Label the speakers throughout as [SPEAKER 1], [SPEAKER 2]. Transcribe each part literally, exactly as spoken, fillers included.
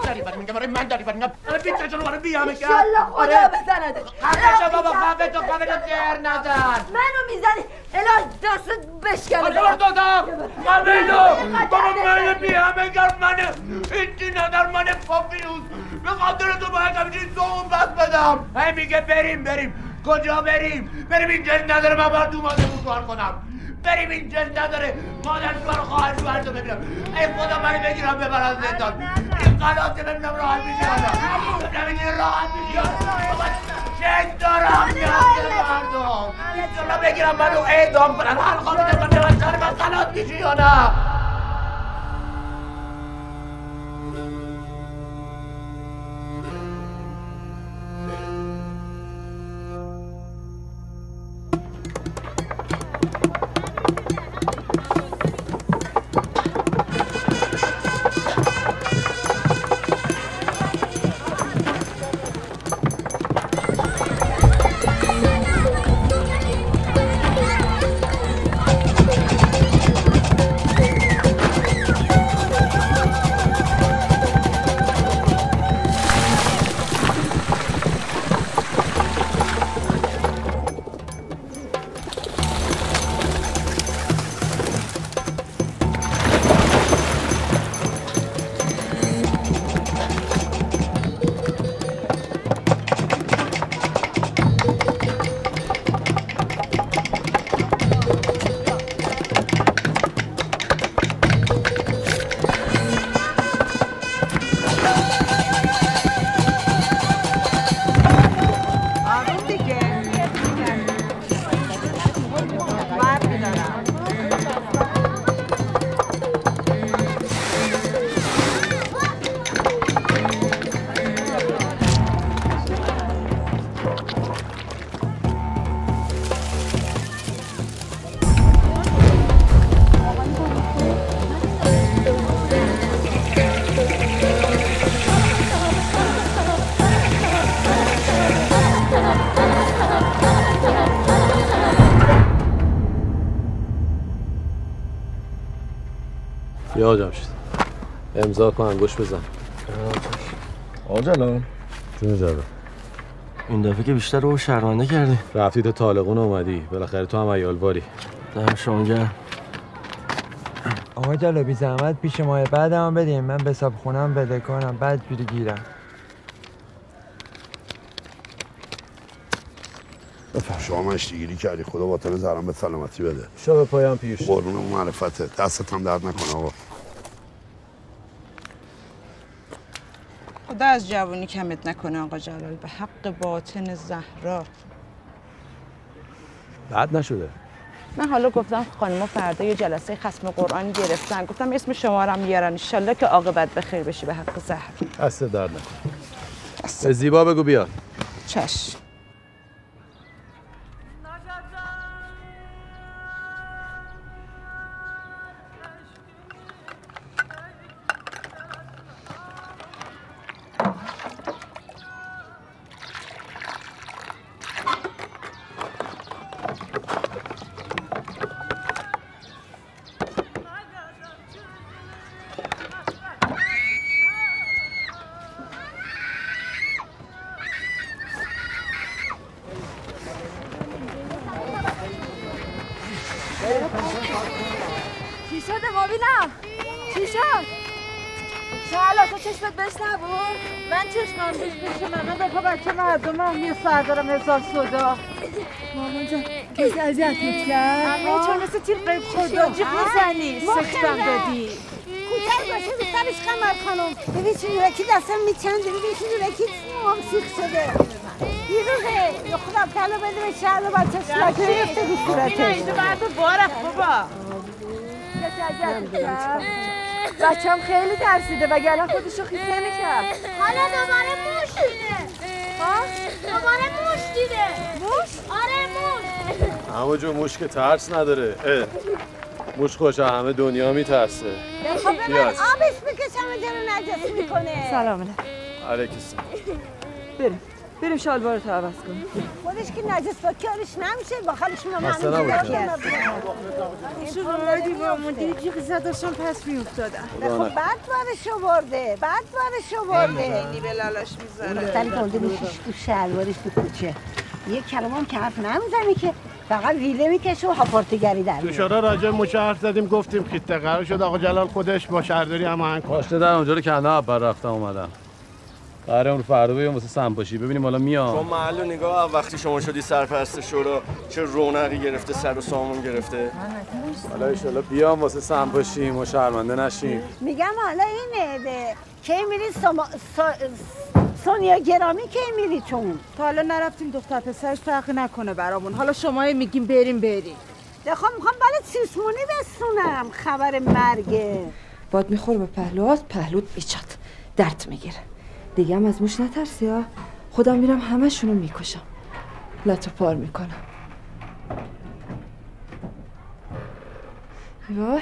[SPEAKER 1] داری برای میگم برای من داری برای میگم الان بیت جلو برای بیام میگم
[SPEAKER 2] انشالله خدا بزنده
[SPEAKER 1] خفه بابا خفه تو خفه تو در نزن
[SPEAKER 2] منو میزنی الا دست بشکنه
[SPEAKER 1] آجا دادم خفه بابا من بیام میگم من هیچی ندار من پاپیوز به خاطر تو باید همچین دوم بس بدم هی میگه بریم بریم کجا بریم بریم این جن نداره من باید تو ماده بود کار کنم بریم این جن نداره مادر شوهر خواهر شوهر تو ببینم ای خدا منو بگیرم ببرم زندان این قلاته ببینم راحت میشه ببینم این راحت میشه بابا جن دارم میاد مردم اینجا بگیرم منو اعدام کنن حلقا میدن من به سر من قلات میشی یا نه
[SPEAKER 3] یا جمشید امضا کن انگوش بزن
[SPEAKER 4] آجلان
[SPEAKER 3] جون جاده
[SPEAKER 4] این دفعه که بیشتر رو شرمنده کردی
[SPEAKER 3] رفتی تا طالقون اومدی بالاخره تو هم عیال باری
[SPEAKER 4] دم شما گرم
[SPEAKER 5] آقا جلو بی زحمت پیش ماه بعد هم بدیم من به حساب خونم بده کنم بعد بیری گیرم
[SPEAKER 6] شما مشتیگیری کردی خدا وطن زرم به سلامتی بده
[SPEAKER 3] شو به پایان پیش
[SPEAKER 6] قربون معرفته دستت هم درد نکنه آقا
[SPEAKER 7] خدا از جوانی کمت نکنه آقا جلال به حق باطن زهرا
[SPEAKER 3] بد نشده
[SPEAKER 7] من حالا گفتم خانم‌ها فردا یه جلسه ختم قرآن گرفتن گفتم اسم شما رو هم میارن ان شاءالله که عاقبت بخیر بشه به حق زهر
[SPEAKER 3] دست درد نکن به زیبا بگو بیاد
[SPEAKER 7] چشم
[SPEAKER 2] چی شده مبینم؟ چی شد؟ شالا تو چشمت بهش نبود؟
[SPEAKER 8] من چشمم بهش پیش من من دفعه بچه مردم هم یه سر دارم هزار صدا
[SPEAKER 2] مامان جان کسی اذیتت کرد؟
[SPEAKER 8] همه چون مثل تیر قیب شد جیب میزنی سکتم دادی
[SPEAKER 9] کوتاه باشه رو سرش قمر خانم ببین چون یورکی دستم میچنده ببین چون یورکی موام سیخ شده بیروه یا خودم تلا بده به شهر و بچه شلاک گرفته رو صورتش
[SPEAKER 8] اینجا بعد بارخ بابا
[SPEAKER 2] کسی اذیتت کرد؟ بچه هم خیلی ترسیده وگرنه خودشو خیس نمی‌کرد
[SPEAKER 9] حالا دوباره موش دیده
[SPEAKER 2] ها؟
[SPEAKER 9] دوباره موش دیده
[SPEAKER 2] موش؟
[SPEAKER 9] آره موش
[SPEAKER 3] همه جو موش که ترس نداره اه. موش خوش همه دنیا میترسه
[SPEAKER 9] خب به من آبش بکشم اینجا رو نجس میکنه
[SPEAKER 2] سلام علیکم
[SPEAKER 3] علیک السلام
[SPEAKER 2] بریم بریم شلوارتو عوض کنیم.
[SPEAKER 9] خودش که نجس با کارش نمیشه با خالش ما
[SPEAKER 3] اصلا
[SPEAKER 9] همین
[SPEAKER 3] نباشه.
[SPEAKER 9] جوری
[SPEAKER 8] شو رادی با من دیگه قصه داشتم پس میافتادم.
[SPEAKER 9] خب بعد بارش آورده بعد بارش آورده
[SPEAKER 7] خیلی به لالاش میذاره.
[SPEAKER 9] دختری گلده میشیش تو شلوارش تو کوچه یه کلمه هم که حرف نمیزنی که فقط ویله میکشه و هاپارتگری در
[SPEAKER 10] تو شورا راجع مچه حرف زدیم گفتیم خیته قرار شد آقا جلال خودش با شهرداری هماهنگ کنه.
[SPEAKER 3] پاشته در اونجا رو کنده اول رفتم اومدم. قراره اون رو فردا بیام واسه سمپاشی ببینیم حالا میام.
[SPEAKER 4] شما محل و نگاه وقتی شما شدی سرپرست شورا چه رونقی گرفته سر و سامون گرفته.
[SPEAKER 3] حالا ان شاءالله بیام واسه سمپاشیم و شرمنده نشیم.
[SPEAKER 9] میگم حالا اینه ده. کی میری سما... سا... سونیا گرامی کی میری چون
[SPEAKER 8] تا حالا نرفتیم دختر پسرش فرقی نکنه برامون. حالا شما میگیم بریم بریم.
[SPEAKER 9] دخوام میخوام بالا سیسمونی بستونم خبر مرگه.
[SPEAKER 2] باد میخوره به پهلوات، پهلوت بیچاد درد میگیره. دیگه هم از موش نترسی ها. خودم میرم همه شونو میکشم، لطو پار میکنم. وای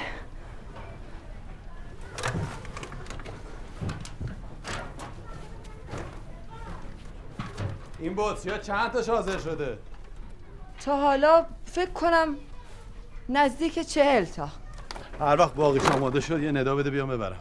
[SPEAKER 3] این بطری چند تا حاضر شده؟
[SPEAKER 2] تا حالا فکر کنم نزدیک چهل تا.
[SPEAKER 3] هر وقت باقیش آماده شد یه ندا بده بیام ببرم.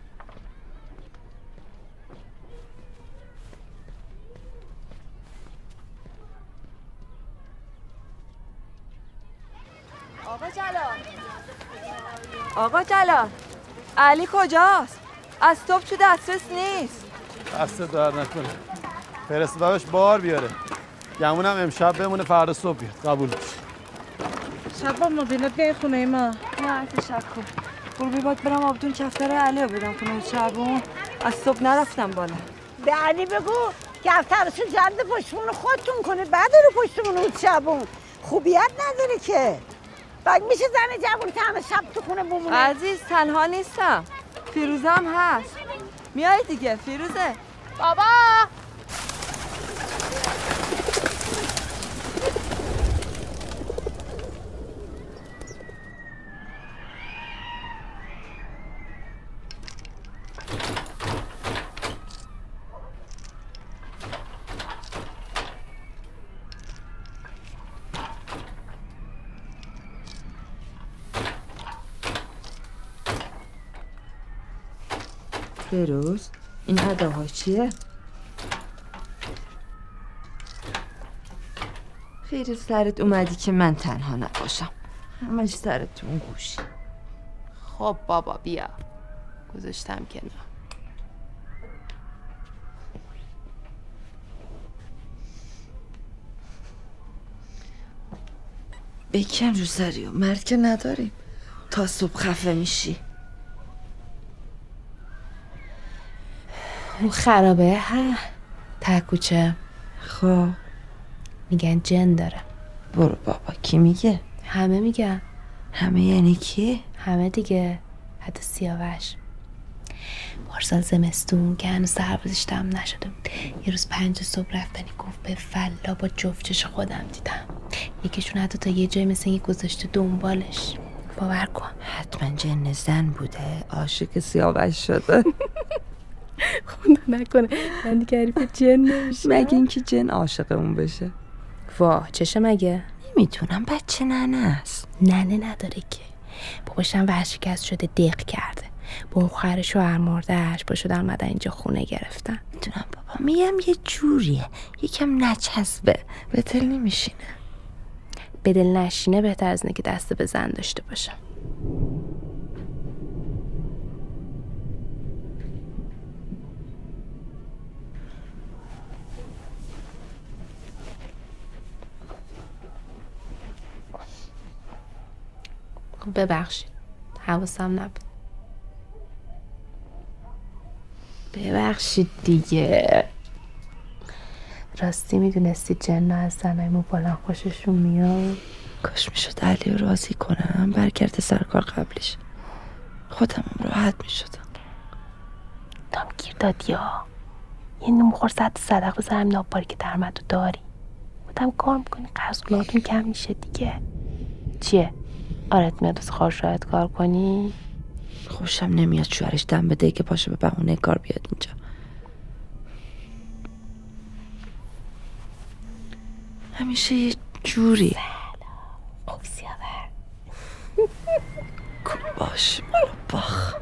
[SPEAKER 2] آقا جلال آقا جلال علی کجاست؟ از صبح تو دسترس نیست.
[SPEAKER 3] دست درد نکنه. فرستادمش بار بیاره. گمونم امشب بمونه فردا صبح بیاد. قبول باشه.
[SPEAKER 8] شب با مبینت بیای خونه ما.
[SPEAKER 2] نه تشکر. قربی باید برم آبدون کفتر علی رو بدم خونه شبون. از صبح نرفتم بالا.
[SPEAKER 9] به علی بگو کفترشو جرد پشتمون خودتون کنه بعد رو پشتمون اون شبون خوبیت نداره که. بعد میشه زن جوون که همه شب تو خونه بمونه.
[SPEAKER 2] عزیز تنها نیستم، فیروزه هم هست. میای دیگه فیروزه.
[SPEAKER 9] بابا
[SPEAKER 2] فیروز این هداها چیه؟ خیلی سرت اومدی که من تنها نباشم. همش سرت تو اون گوشی.
[SPEAKER 11] خب بابا بیا گذاشتم کنار.
[SPEAKER 2] بکن رو سری و مرد که نداریم تا صبح خفه میشی.
[SPEAKER 11] اون خرابه ها تکوچه
[SPEAKER 2] خب
[SPEAKER 11] میگن جن داره.
[SPEAKER 2] برو بابا کی میگه؟
[SPEAKER 11] همه میگن.
[SPEAKER 2] همه یعنی کی؟
[SPEAKER 11] همه دیگه حتی سیاوش. پارسال زمستون که هنوز سربازش تموم نشده بود یه روز پنج صبح رفتنی گفت به فلا با جفتش خودم دیدم. یکیشون حتی تا یه جای مثل اینکه گذاشته دنبالش. باور کن.
[SPEAKER 2] حتما جن زن بوده عاشق سیاوش شده.
[SPEAKER 11] خدا نکنه من دیگه حریف جن نمیشه.
[SPEAKER 2] مگه اینکه جن عاشق اون بشه.
[SPEAKER 11] واه چشه مگه؟
[SPEAKER 2] نمیتونم بچه ننه است.
[SPEAKER 11] ننه نداره که باباشم ورشکست شده دق کرده با اون خواهر شوهر مرده‌اش با شدن اومدن اینجا خونه گرفتن.
[SPEAKER 2] میدونم بابا میگم یه جوریه یکم نچسبه به دل نمیشینه.
[SPEAKER 11] به دل نشینه بهتر از اینه که دست به زن داشته باشم. ببخشید حواسم نبود. ببخشید دیگه. راستی میدونستی جن از زنای موبالان خوششون میاد؟
[SPEAKER 2] کاش میشد علی رو راضی کنم برگرده سر کار قبلیش خودم راحت میشدم.
[SPEAKER 11] دام گیر دادی ها. یه نمخور صد صدق بزنم ناباری که درمدو داری. بودم کار میکنی قرضگولاتون کم میشه دیگه. چیه؟ آرت میاد از خواهر شاید کار کنی؟
[SPEAKER 2] خوشم نمیاد شوهرش دم بده که پاشه به بهونه کار بیاد اینجا. میشه یه جوری.
[SPEAKER 11] خوب سیاور
[SPEAKER 2] باش مالو باخ.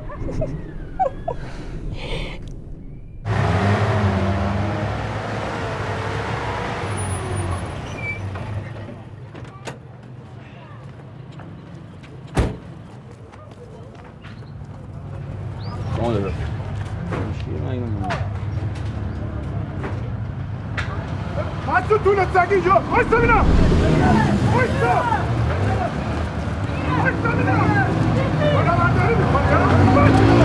[SPEAKER 12] مسعود تونه سگ اینجا بایستا بینم بایستا بایستا بینم بالا برداری میکنی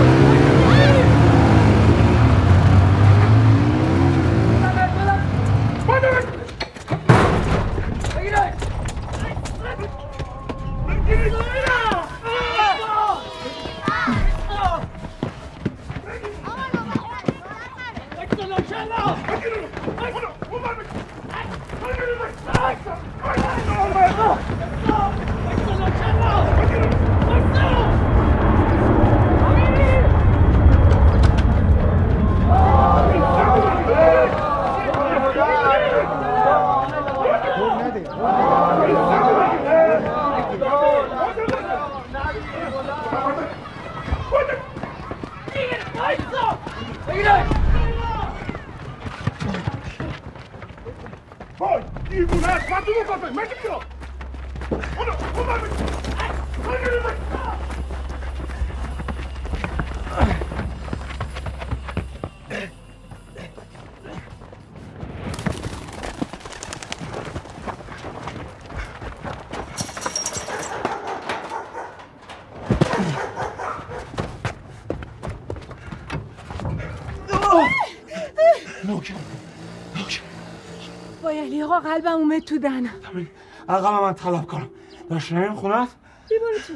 [SPEAKER 8] بایلی آقا قلبم اومد تو دهنم.
[SPEAKER 1] عقل من طلب کنم داشت نمیم خونت؟
[SPEAKER 8] بیبارو تو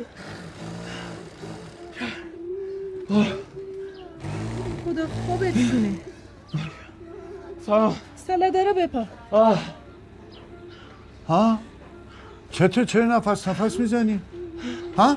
[SPEAKER 8] خدا خوبت کنه.
[SPEAKER 1] سلام
[SPEAKER 8] سلاده رو بپا.
[SPEAKER 1] آه
[SPEAKER 12] ها؟ چطور چرا نفس نفس میزنی؟ ها؟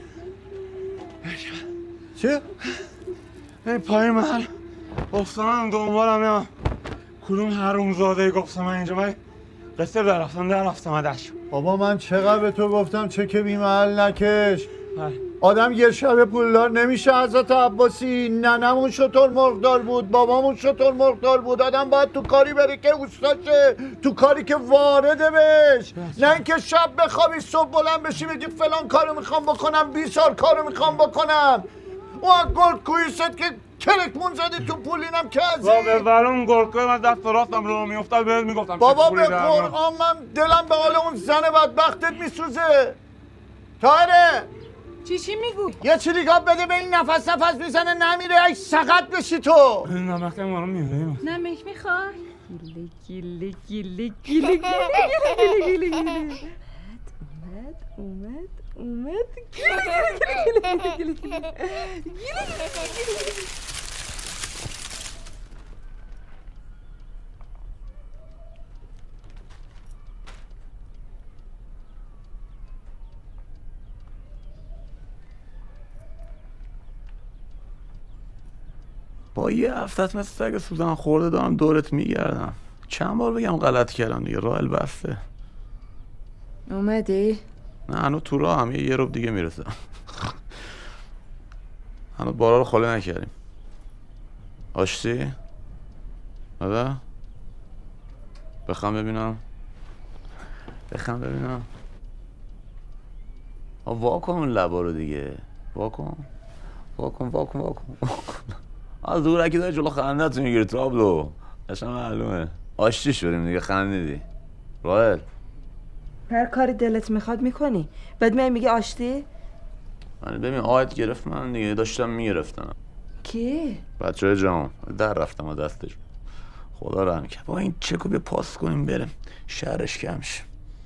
[SPEAKER 12] چه؟
[SPEAKER 1] این پای محل افتادم دنبالم نمیم کدوم حرومزاده گفتم من اینجا من قصه برفتم در رفتم دشت.
[SPEAKER 12] بابا من چقدر به تو گفتم چه که بی محل نکش. آدم یه شب پولدار نمیشه. حضرت عباسی ننمون شطور مرغدار بود، بابامون شطور مرغدار بود. آدم باید تو کاری بره که اوستاشه، تو کاری که وارده بش، نه اینکه شب بخوابی صبح بلند بشی بگی فلان کارو میخوام بکنم، بیسار کارو میخوام بکنم. اون گرد کوی ست که کرکمون زدی تو پولینم که ازی
[SPEAKER 1] بابا برون گرد من دست راستم رو میافتاد بهت میگفتم
[SPEAKER 12] بابا به قرآن من دلم به حال اون زن بدبختت میسوزه. تاره
[SPEAKER 8] چی چی میگو؟
[SPEAKER 12] یه چی دیگه بده به این نفس نفس میزنه نمیره ای سقط بشی تو.
[SPEAKER 1] نمک ما میره
[SPEAKER 8] نمک میخوای؟ گیله گیله گیله گیله گیله گیله گیله اومد اومد اومد گیله گیله گیله گیله گیله گیله.
[SPEAKER 13] با یه هفتت مثل سگ سوزن خورده دارم دورت میگردم. چند بار بگم غلط کردم دیگه، راه البسته.
[SPEAKER 2] اومدی؟
[SPEAKER 13] نه هنو تو راه هم یه روب دیگه میرسم. هنو بارا رو خالی نکردیم. آشتی؟ آده؟ بخوام ببینم بخوام ببینم واکن اون لبا رو دیگه. واکن واکن واکن واکن از دورکی داره جلو خندت میگیری تابلو. اصلا معلومه آشتی شدیم دیگه، خندیدی. راهل
[SPEAKER 2] هر کاری دلت میخواد میکنی، بعد میای میگه آشتی؟
[SPEAKER 13] من ببین آهت گرفت من دیگه داشتم میگرفتم.
[SPEAKER 2] کی؟
[SPEAKER 13] بچه های جام در رفتم و دستش خدا رحم کرد. با این چکو بیا پاس کنیم بریم شهرش کم شه.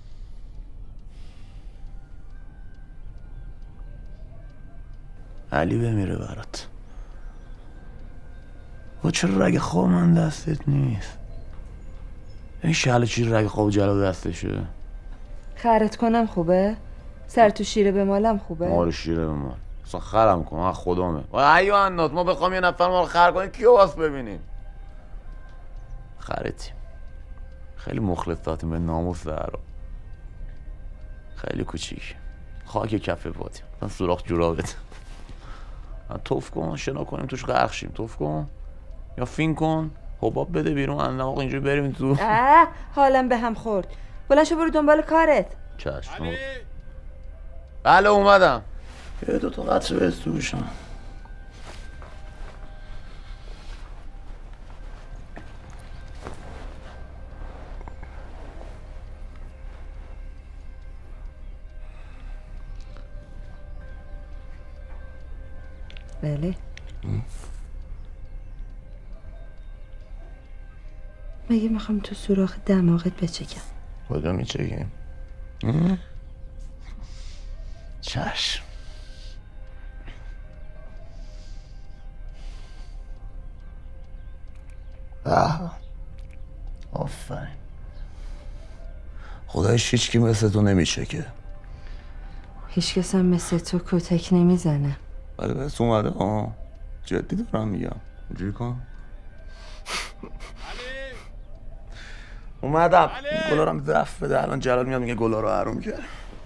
[SPEAKER 13] علی بمیره برات. و چرا رگ خواب من دستت نیست؟ این شهل چی رگ خواب جلو دستشه؟
[SPEAKER 2] خرت کنم خوبه؟ سر تو شیره بمالم خوبه؟
[SPEAKER 13] ما رو شیره بمال اصلا خرم کن من خدامه. و ایو انداد ما بخوام یه نفر ما رو خر کنیم کیو واس ببینیم؟ خرتیم خیلی مخلصاتیم به ناموس زهرا. خیلی کوچیک، خاک کف پاتیم، من سوراخ جورابت. توف کن شنا کنیم توش غرق شیم. توف کن یا فین کن حباب بده بیرون اندماغ اینجوری بریم تو.
[SPEAKER 2] اه حالم به هم خورد. بلند شو برو دنبال کارت.
[SPEAKER 13] چشم. بله اومدم. یه دو تا قطره به تو بشم.
[SPEAKER 2] بله. مگه میخوام تو سوراخ دماغت بچکم؟
[SPEAKER 13] کجا میچکیم؟ چشم. آه آفرین. خدایش هیچ کی مثل تو نمیچکه.
[SPEAKER 2] هیچ کس هم مثل تو کتک نمیزنه.
[SPEAKER 13] ولی بس اومده آه جدی دارم میگم. اونجوری کن. اومدم. گلا رو هم دفع بده. الان جلال میاد میگه گلا رو حروم کرد.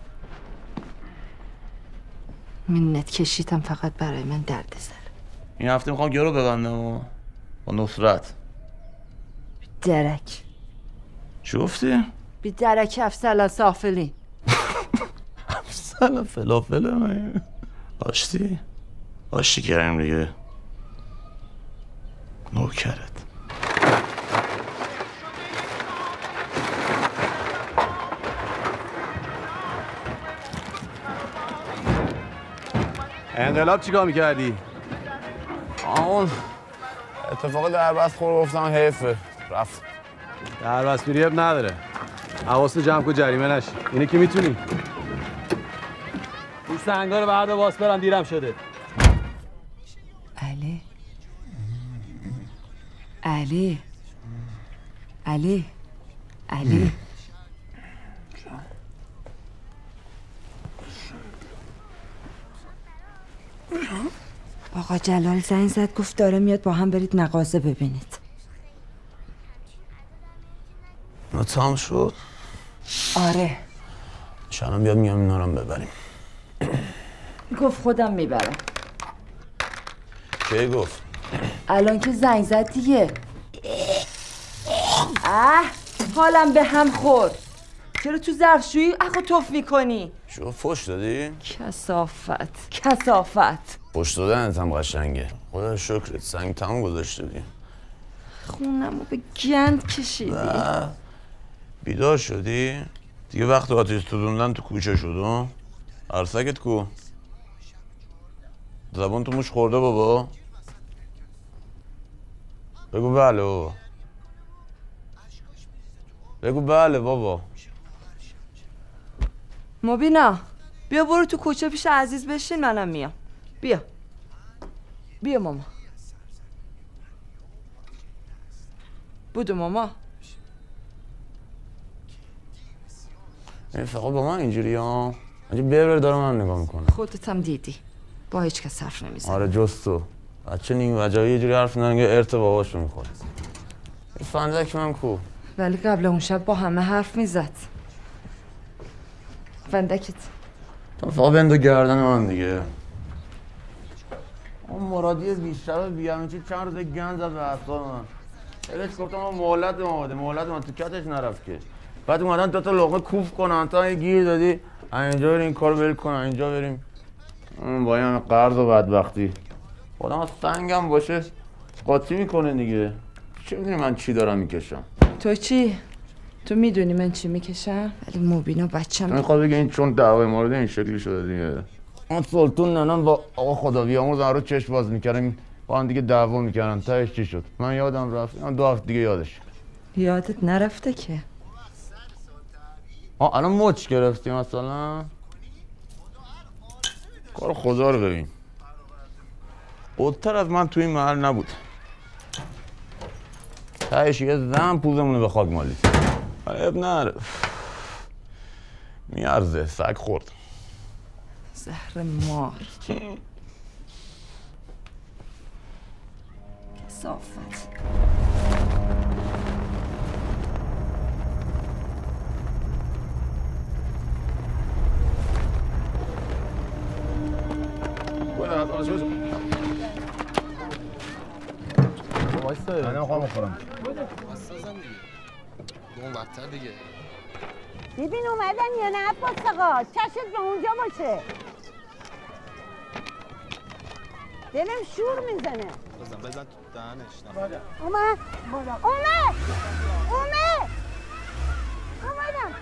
[SPEAKER 2] منت کشیدم فقط برای من درد سر.
[SPEAKER 13] این هفته میخوام گرو ببندم و با نصرت.
[SPEAKER 2] درک.
[SPEAKER 13] چی گفتی؟
[SPEAKER 2] بی درک افسلا سافلی.
[SPEAKER 13] افسلا فلافله من آشتی؟ آشتی کردیم دیگه. نوکرت.
[SPEAKER 3] انقلاب چیکار میکردی؟
[SPEAKER 13] آن اتفاق دربست خور گفتم حیفه رفت.
[SPEAKER 3] دربست بیری اب نداره. حواست جمع کن جریمه نشی. اینه که میتونی. این سنگا رو بعد واس برم دیرم شده.
[SPEAKER 2] علی علی علی علی آقا جلال زنگ زد گفت داره میاد با هم برید مغازه ببینید.
[SPEAKER 13] نه تام شد؟
[SPEAKER 2] آره
[SPEAKER 13] شنم بیاد میام اینا رو ببریم.
[SPEAKER 2] گفت خودم میبرم.
[SPEAKER 13] کی گفت؟
[SPEAKER 2] الان که زنگ زد دیگه. اه حالم به هم خورد. چرا تو ظرفشویی اخو توف میکنی؟
[SPEAKER 13] شو فوش دادی؟
[SPEAKER 2] کثافت کثافت.
[SPEAKER 13] فوش دادنت هم قشنگه. خدا شکرت سنگ تمام گذاشته دی.
[SPEAKER 2] خونمو به گند کشیدی.
[SPEAKER 13] بیدار شدی؟ دیگه وقت آتیش سوزوندن تو کوچه شد. عرصکت کو؟ زبان تو موش خورده بابا؟ بگو بله بابا. بگو بله بابا.
[SPEAKER 2] مبینا بیا برو تو کوچه پیش عزیز بشین منم میام. بیا بیا ماما. بودو ماما.
[SPEAKER 13] این فقط با من اینجوری ها؟ اینجوری بر داره من نگاه میکنه.
[SPEAKER 2] خودت هم دیدی با هیچ کس حرف نمیزنی.
[SPEAKER 13] آره جز تو. بچه نیم وجایی یه جوری حرف نمیزنه که ارث باباشو میخوره. این فندک من کو؟
[SPEAKER 2] ولی قبل اون شب با همه حرف میزد. فندکت
[SPEAKER 13] تو فقط بندو گردن من دیگه. اون مرادی بیشتر بیام چی چند روز گند زد به اعصاب من. الهش گفتم اون مهلت ما بده. مهلت من تو کتش نرفت که. بعد اومدن دو تا لقمه کوف کنن تا یه گیر دادی. اینجا بریم این کارو ول کن اینجا بریم. اون با این قرض و بدبختی. خودم سنگم باشه قاطی میکنه دیگه. چه میدونی من چی دارم میکشم؟
[SPEAKER 2] تو چی؟ تو میدونی من چی میکشم؟ ولی مبینا بچم
[SPEAKER 13] میخواد بگه این چون دعوای مورد این شکلی شده دیگه. اون سلطون ننان با آقا خدا بیامرز رو چشم باز میکردن با هم دیگه دعوا میکردن. تهش چی شد؟ من یادم رفت. من دو هفته دیگه یادش.
[SPEAKER 2] یادت نرفته که.
[SPEAKER 13] آه الان مچ گرفتی مثلا؟ کار خدا رو ببین. بودتر از من توی این محل نبود. تهش یه زن پوزمونه به خاک مالید. اب نره. میارزه سگ خورد.
[SPEAKER 2] زهر مار. کثافت.
[SPEAKER 3] وایسا
[SPEAKER 12] من نمیخوام بخورم
[SPEAKER 3] اون وقتر دیگه
[SPEAKER 9] ببین اومدن یا نه عباس آقا چشت به اونجا باشه دلم شور میزنه
[SPEAKER 3] بزن بزن تو دهنش
[SPEAKER 9] اومد اومد اومد اومدم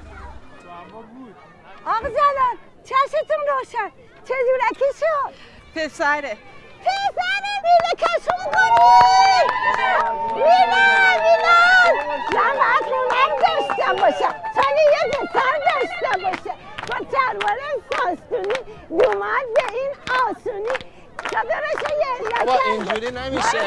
[SPEAKER 9] آقا جلال چشتون روشن چه جورکی شد
[SPEAKER 7] پسره
[SPEAKER 9] پسره بیله کشون کنید میلان میلان زمان خونم داشته باشه سالی یه دستر داشته باشه با چروار ساستونی دومد به این آسونی صدرش یه علت
[SPEAKER 3] بابا اینجوری نمیشه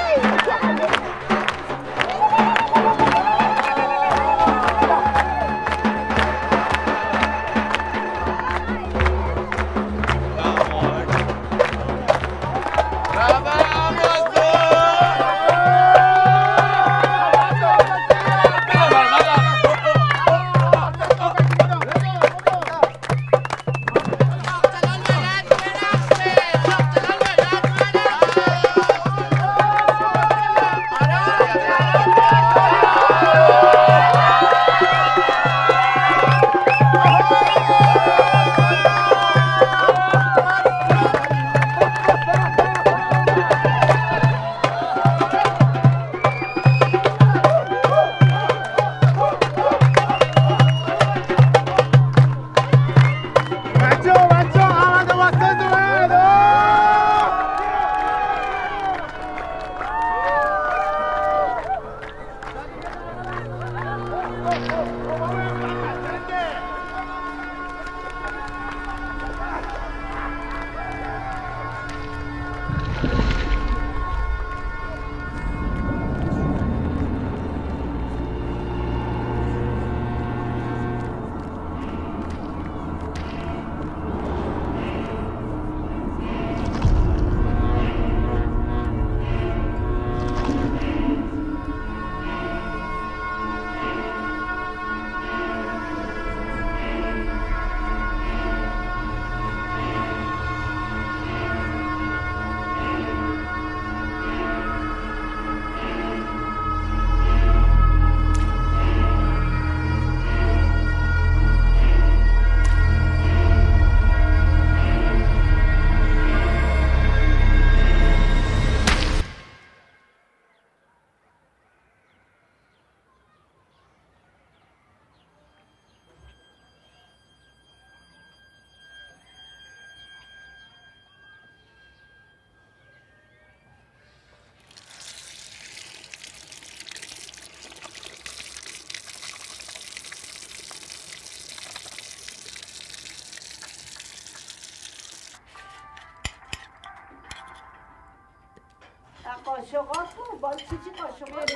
[SPEAKER 9] قاشقات رو با چی چی قاشقات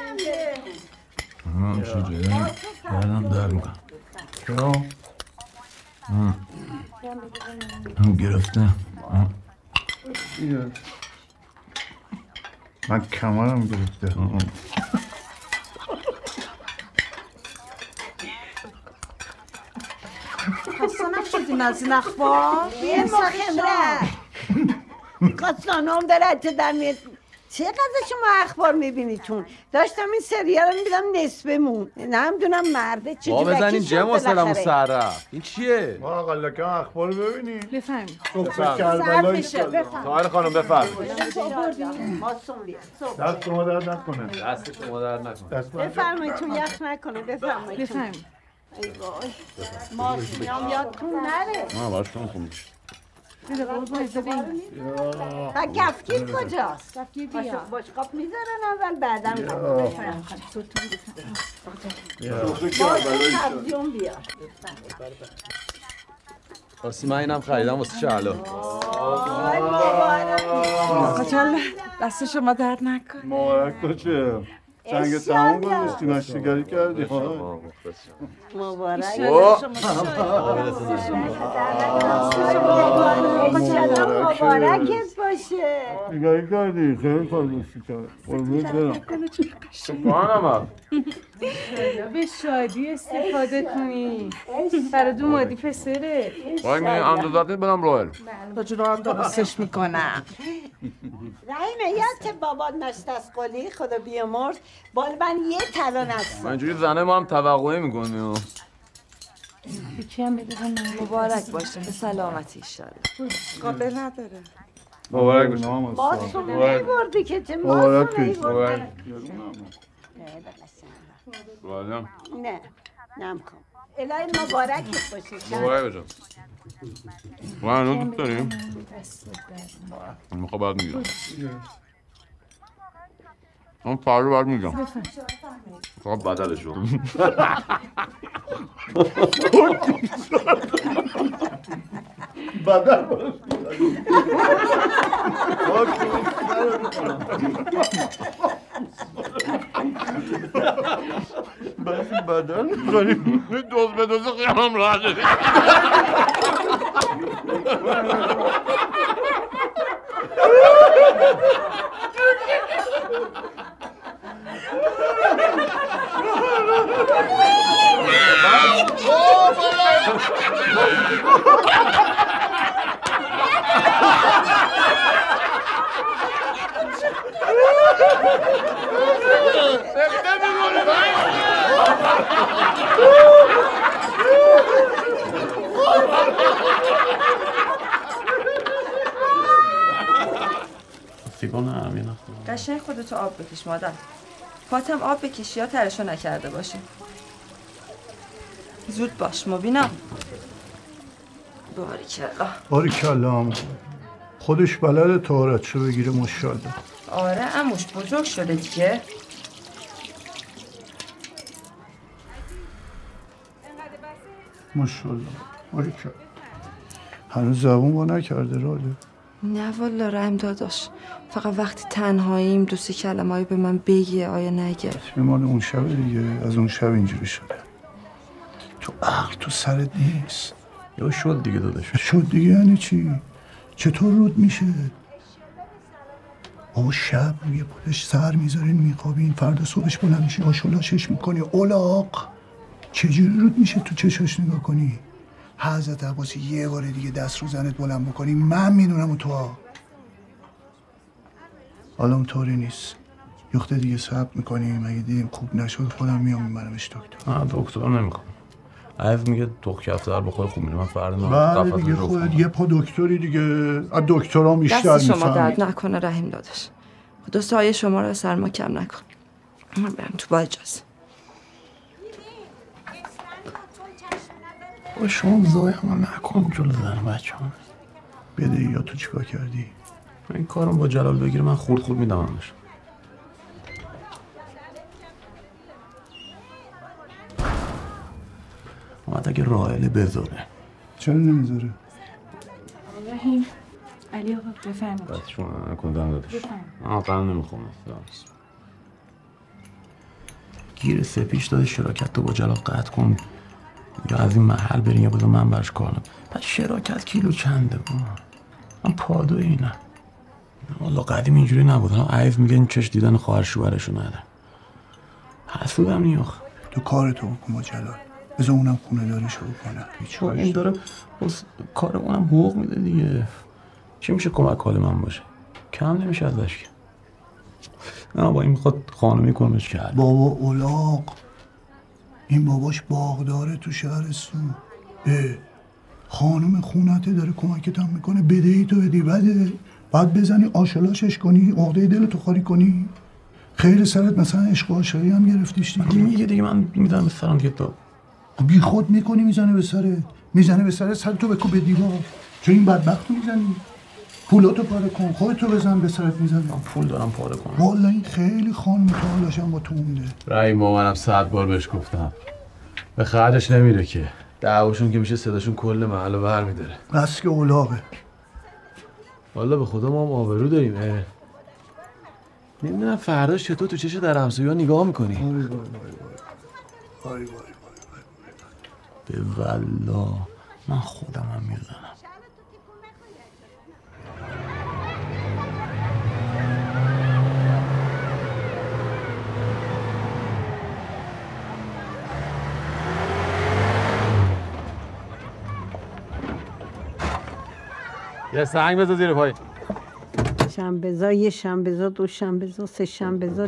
[SPEAKER 12] هم چیزه بعدم در میکنم چرا؟ هم گرفته من کمرم گرفته
[SPEAKER 9] خسته نشدین از این اخبار؟ بیه مخمره قصانم داره چه دمیت چه قضا شما اخبار میبینیتون؟ داشتم این سریال رو میدم نصفمون نمیدونم مرده چه
[SPEAKER 3] با بزنین جم و سلامو سر رفت این چیه؟
[SPEAKER 12] ما اقلا که اخبار رو ببینیم
[SPEAKER 7] بفهمیم
[SPEAKER 12] سرد میشه
[SPEAKER 3] تایر خانم بفرم
[SPEAKER 12] دست شما درد نکنه
[SPEAKER 3] دست شما درد نکنه
[SPEAKER 9] بفرمایید تو یخ نکنه بفرمایید
[SPEAKER 7] بفهمیم
[SPEAKER 9] ای وای ماسیام یادتون نره
[SPEAKER 3] نه باش کنم خوب
[SPEAKER 9] و گفگیر کجاست؟ گفگیر بیا باشقاب میذارن اول بعدم سبزیون بیا
[SPEAKER 3] راستی من اینم خریدم واسه شهلا
[SPEAKER 7] آقا جل دست شما درد نکن
[SPEAKER 12] مبارک تو چه؟ چنگ تمام گذاشتی مشتیگری کردی
[SPEAKER 9] مبارک مبارکت باشه.
[SPEAKER 12] نگاهی کردی خیلی کار باشی کرد قربونت برم.
[SPEAKER 3] خانم
[SPEAKER 8] به شادی استفاده کنی برای دو مادی پسره
[SPEAKER 3] وای می اندازتت بدم رویل
[SPEAKER 7] راجع هم درستش میکنم.
[SPEAKER 9] رحیمه یادت بابات نشت از قلی خدا بیامرز بال من یه تلان هستم.
[SPEAKER 3] اینجوری زنه ما هم توقعی میکنی
[SPEAKER 8] یکی هم بده
[SPEAKER 2] مبارک باشه به سلامتی ایشالله.
[SPEAKER 7] قابل نداره.
[SPEAKER 3] مبارک باشه.
[SPEAKER 9] ماسون میبردی که چه
[SPEAKER 12] مبارک
[SPEAKER 9] ماسون
[SPEAKER 12] باشه.
[SPEAKER 9] میبردی.
[SPEAKER 3] مبارک
[SPEAKER 9] نه نم کن. الهی مبارکت باشه.
[SPEAKER 3] مبارک باشه. ما هنوز دوست داریم؟ میخواه باید میگم اون فردا باید میگم خب بدلش رو
[SPEAKER 12] بدل باش بعضی بدل میکنیم
[SPEAKER 3] دوز به دوز خیام راحت
[SPEAKER 2] قشنگ خودتو آب بکش مادر. پاتم آب بکشی یا ترشو نکرده باشی. زود باش مبینم. باریکلا.
[SPEAKER 12] باریکلا هم خودش بلد طهارتشو بگیره ماشاءالله.
[SPEAKER 2] آره عموش بزرگ شده دیگه.
[SPEAKER 12] ماشاءالله باریکلا. هنوز زبون با نکرده راله.
[SPEAKER 2] نه والا رحم داداش، فقط وقتی تنهاییم دوستی کلمه‌ای به من بگی آیا نگه.
[SPEAKER 12] مال اون شب دیگه، از اون شب اینجوری شده. تو عقل تو سرت نیست.
[SPEAKER 3] یا شد دیگه داداش.
[SPEAKER 12] شد دیگه یعنی چی؟ چطور رود میشه؟ بابا شب روی پلش سر میذارین میخوابین، فردا صبحش بلند میشی آشولاشش میکنی اولاق. چجوری رود میشه تو چشاش نگاه کنی؟ حضرت عباسی یه بار دیگه دست رو زنت بلند بکنی من میدونم و تو ها. حالا اونطوری نیست. یخته دیگه صبر میکنیم اگه دیدیم خوب نشد خودم میام میبرمش دکتر.
[SPEAKER 3] نه دکتر نمیکنم. عیف میگه تو کفتر بخور خوب میره من فردا
[SPEAKER 12] بله دیگه خودت یه پا دکتری دیگه از دکترها بیشتر
[SPEAKER 2] دست شما
[SPEAKER 12] میفهمی.
[SPEAKER 2] درد نکنه رحیم داداش. خدا سایه شما رو سرما کم نکن. من برم تو با اجازه.
[SPEAKER 3] با شما زای همه نکن جلو زن بچه هم.
[SPEAKER 12] بده یا تو چیکار کردی؟
[SPEAKER 3] این کارم با جلال بگیره من خورد خورد میدم همش. اومد اگه رائله بذاره.
[SPEAKER 12] چرا نمیذاره؟
[SPEAKER 8] رحیم علی آقا بفرمید.
[SPEAKER 3] بس شما نکندم دادش. آه قرم نمیخوام. گیر سه پیش داده شراکت تو با جلال قطع کن یا از این محل برین یا بذار من برش کارم. پس شراکت کیلو چنده با من پادو اینه. والا قدیم اینجوری نبود. الان عیف میگه این چش دیدن خواهر شوهرشو نداره. حسودم نیاخ.
[SPEAKER 12] تو کارتو بکن با جلال. بذار اونم خونه داریشو بکنه.
[SPEAKER 3] چون این داره بس کار اونم حقوق میده دیگه. چی میشه کمک حال من باشه؟ کم نمیشه ازش که. نه با این میخواد خانمی کنمش کرد.
[SPEAKER 12] بابا اولاق این باباش باغداره تو شهرستون. اه خانم خونته داره کمکت هم میکنه بدهی تو بدی بده بعد بزنی آشلاشش کنی عقده دل تو خالی کنی. خیر سرت مثلا عشق و عاشقی هم گرفتیش دیگه.
[SPEAKER 3] میگه دیگه من میزنم به سرم دیگه تو
[SPEAKER 12] بی خود میکنی میزنه به سرت میزنه به سرت سر تو بکو به دیوار. چون این بدبختو میزنی پولاتو پاره کن خودتو بزن به سرت میزنی.
[SPEAKER 3] پول دارم پاره کنم.
[SPEAKER 12] والا این خیلی خانم تو حالاشم با تو مونده.
[SPEAKER 3] رأی با منم صد بار بهش گفتم به خرجش نمیره که دعواشون که میشه صداشون کل محل بر میداره.
[SPEAKER 12] بس که اولاقه.
[SPEAKER 3] والا به خدا ما هم آبرو داریم. اه نمیدونم فرداش چطور تو چش در همسویا نگاه میکنی.
[SPEAKER 12] وای وای وای وای
[SPEAKER 3] به والله من خودم هم میزنم. یه سنگ بذار زیر پای.
[SPEAKER 9] شنبه‌زا، یه شنبه‌زا، دو شنبه‌زا، سه شنبه‌زا.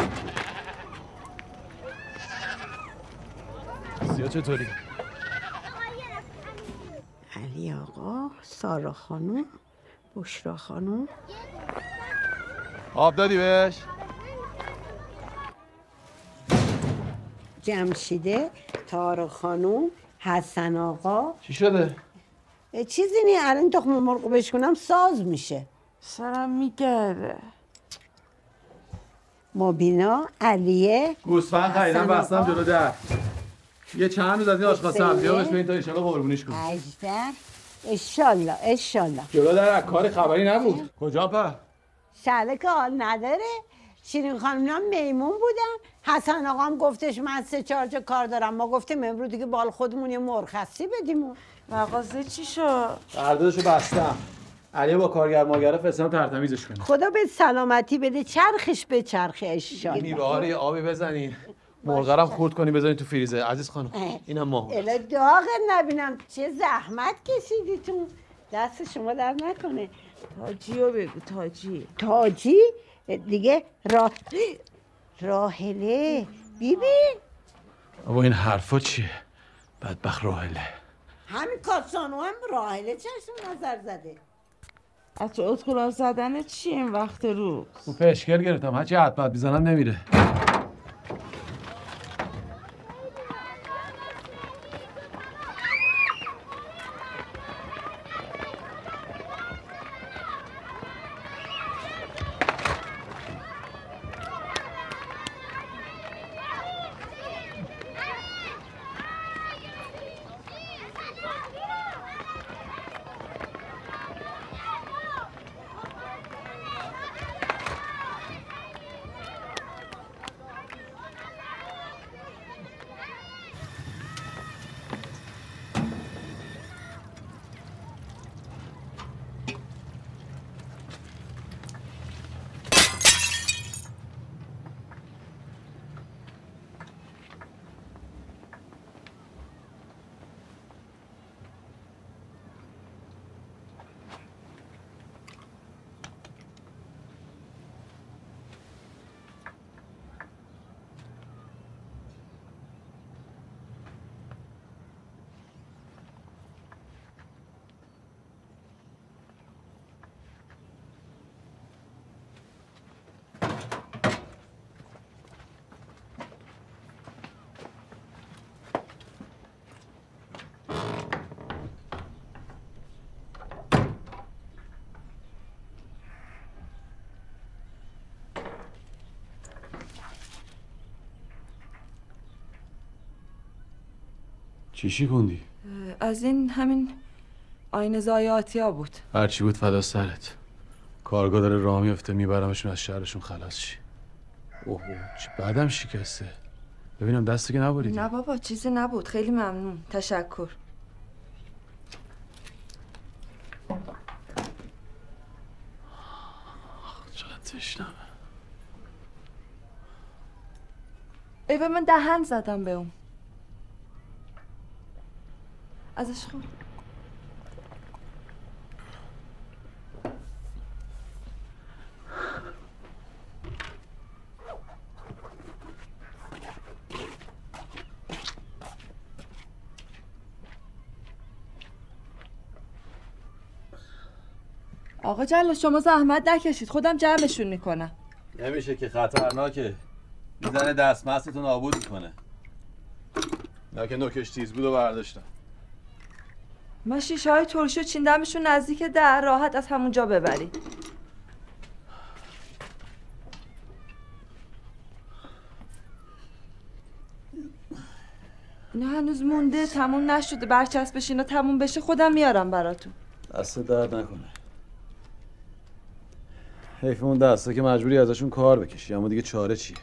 [SPEAKER 3] سیا چطوری؟
[SPEAKER 9] علی آقا، سارا خانم، بشرا خانم.
[SPEAKER 3] آب دادی بهش؟
[SPEAKER 9] جمشیده، تارا خانم، حسن آقا.
[SPEAKER 3] چی شده؟
[SPEAKER 9] چیزی نی، الان تخم مرغ بهش کنم ساز میشه.
[SPEAKER 7] سرم میگرده.
[SPEAKER 9] مبینا، علیه،
[SPEAKER 3] گوسفند خریدم بستم جلو در. یه چند روز از این آشقا سبزی‌ها بهش بدین تا ان شاءالله قربونیش کنیم.
[SPEAKER 9] اجدر، اشالله اشالله.
[SPEAKER 3] جلو در کار خبری نبود. کجا په؟
[SPEAKER 9] شله که حال نداره. شیرین خانم میمون بودن. حسن آقا هم گفتش من سه چهار جا کار دارم. ما گفتیم امروز دیگه بال خودمون یه مرخصی بدیم.
[SPEAKER 7] مغازه چی شد؟
[SPEAKER 3] قراردادشو بستم. علی با کارگر ماگره فرستادم ترتمیزش کنه.
[SPEAKER 9] خدا به سلامتی بده، چرخش به چرخ اشالله.
[SPEAKER 3] نیروها رو آبی بزنین. مرغرم خورد کنی بذارین تو فریزر. عزیز خانم اینم ماهور.
[SPEAKER 9] الا داغ نبینم چه زحمت کشیدی تو. دست شما در نکنه.
[SPEAKER 7] تاجی رو بگو تاجی.
[SPEAKER 9] تاجی دیگه راه راهله بیبین.
[SPEAKER 3] بابا این حرفا چیه؟ بدبخت راهله.
[SPEAKER 9] همین کاسانو هم راهله چشم نظر زده.
[SPEAKER 7] از تو اتکلار زدن چیه این وقت روز؟
[SPEAKER 3] تو پشکل گرفتم هرچی حتمت بیزنم نمیره. چیشی کندی؟
[SPEAKER 2] از این همین آینه ضایعاتی ها بود.
[SPEAKER 3] هرچی بود فدا سرت. کارگاه داره راه میفته میبرمشون از شهرشون خلاص شی. اوه اوه چه بعدم شکسته. ببینم دستی که نبریدی.
[SPEAKER 2] نه بابا چیزی نبود. خیلی ممنون. تشکر.
[SPEAKER 3] چقدر تشنمه.
[SPEAKER 2] ای به من دهن زدم به اون. ازش خود آقا جلال شما زحمت نکشید خودم جمعشون میکنم.
[SPEAKER 3] نمیشه که خطرناکه. میزنه دستمستتو نابود میکنه. نه که نوکش تیز بود و برداشتم.
[SPEAKER 2] ما شیشه های ترشو چیندمشون نزدیک در راحت از همونجا ببری. اینا هنوز مونده تموم نشده. برچسبش اینا تموم بشه خودم میارم براتون.
[SPEAKER 3] دست درد نکنه. حیف اون دستا که مجبوری ازشون کار بکشی اما دیگه چاره چیه؟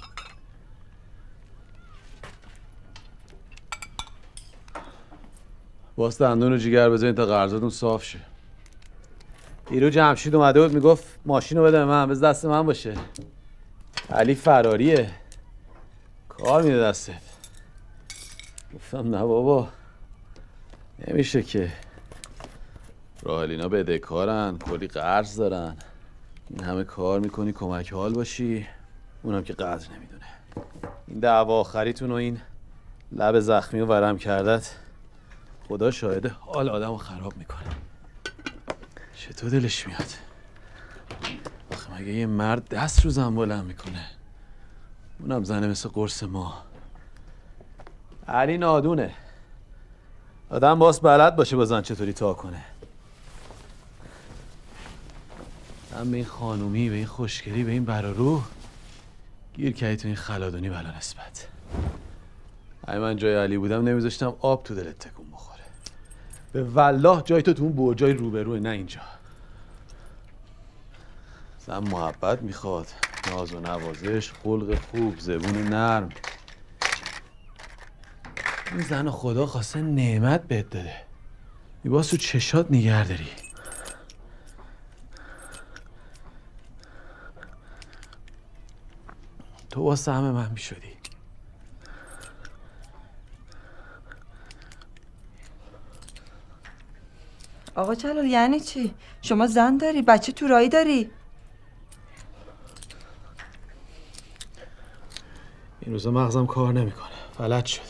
[SPEAKER 3] باز دندون رو جیگر بزنید تا قرضاتون صاف شه. دیرو جمشید اومده بود میگفت ماشین رو بده به من، بز دست من باشه. علی فراریه، کار میده دستت. گفتم نه بابا نمیشه که. راحل اینا بدهکارن، کلی قرض دارن. این همه کار میکنی کمک حال باشی، اونم که قدر نمیدونه. این دعوا آخریتون و این لب زخمی و ورم کردت خدا شاهده حال آدم رو خراب میکنه. چطور دلش میاد؟ آخه مگه یه مرد دست رو زن بلند میکنه؟ اونم زنه مثل قرص ما. علی نادونه، آدم باس بلد باشه با زن چطوری تا کنه. هم به این خانومی، به این خوشگلی، به این برارو گیر کردی تو این خلادونی بلا نسبت. اگه من جای علی بودم نمیذاشتم آب تو دلت تکون بخوره. به والله جای تو تو اون برجای روبروه، نه اینجا. زن محبت میخواد، ناز و نوازش، خلق خوب، زبون نرم. این زن خدا خواسته نعمت بهت داده، میباس تو چشات نگه داری. تو واسه همه من میشدی.
[SPEAKER 2] آقا جلال یعنی چی؟ شما زن داری؟ بچه تو رایی داری؟
[SPEAKER 3] این روزا مغزم کار نمیکنه، فلج شده.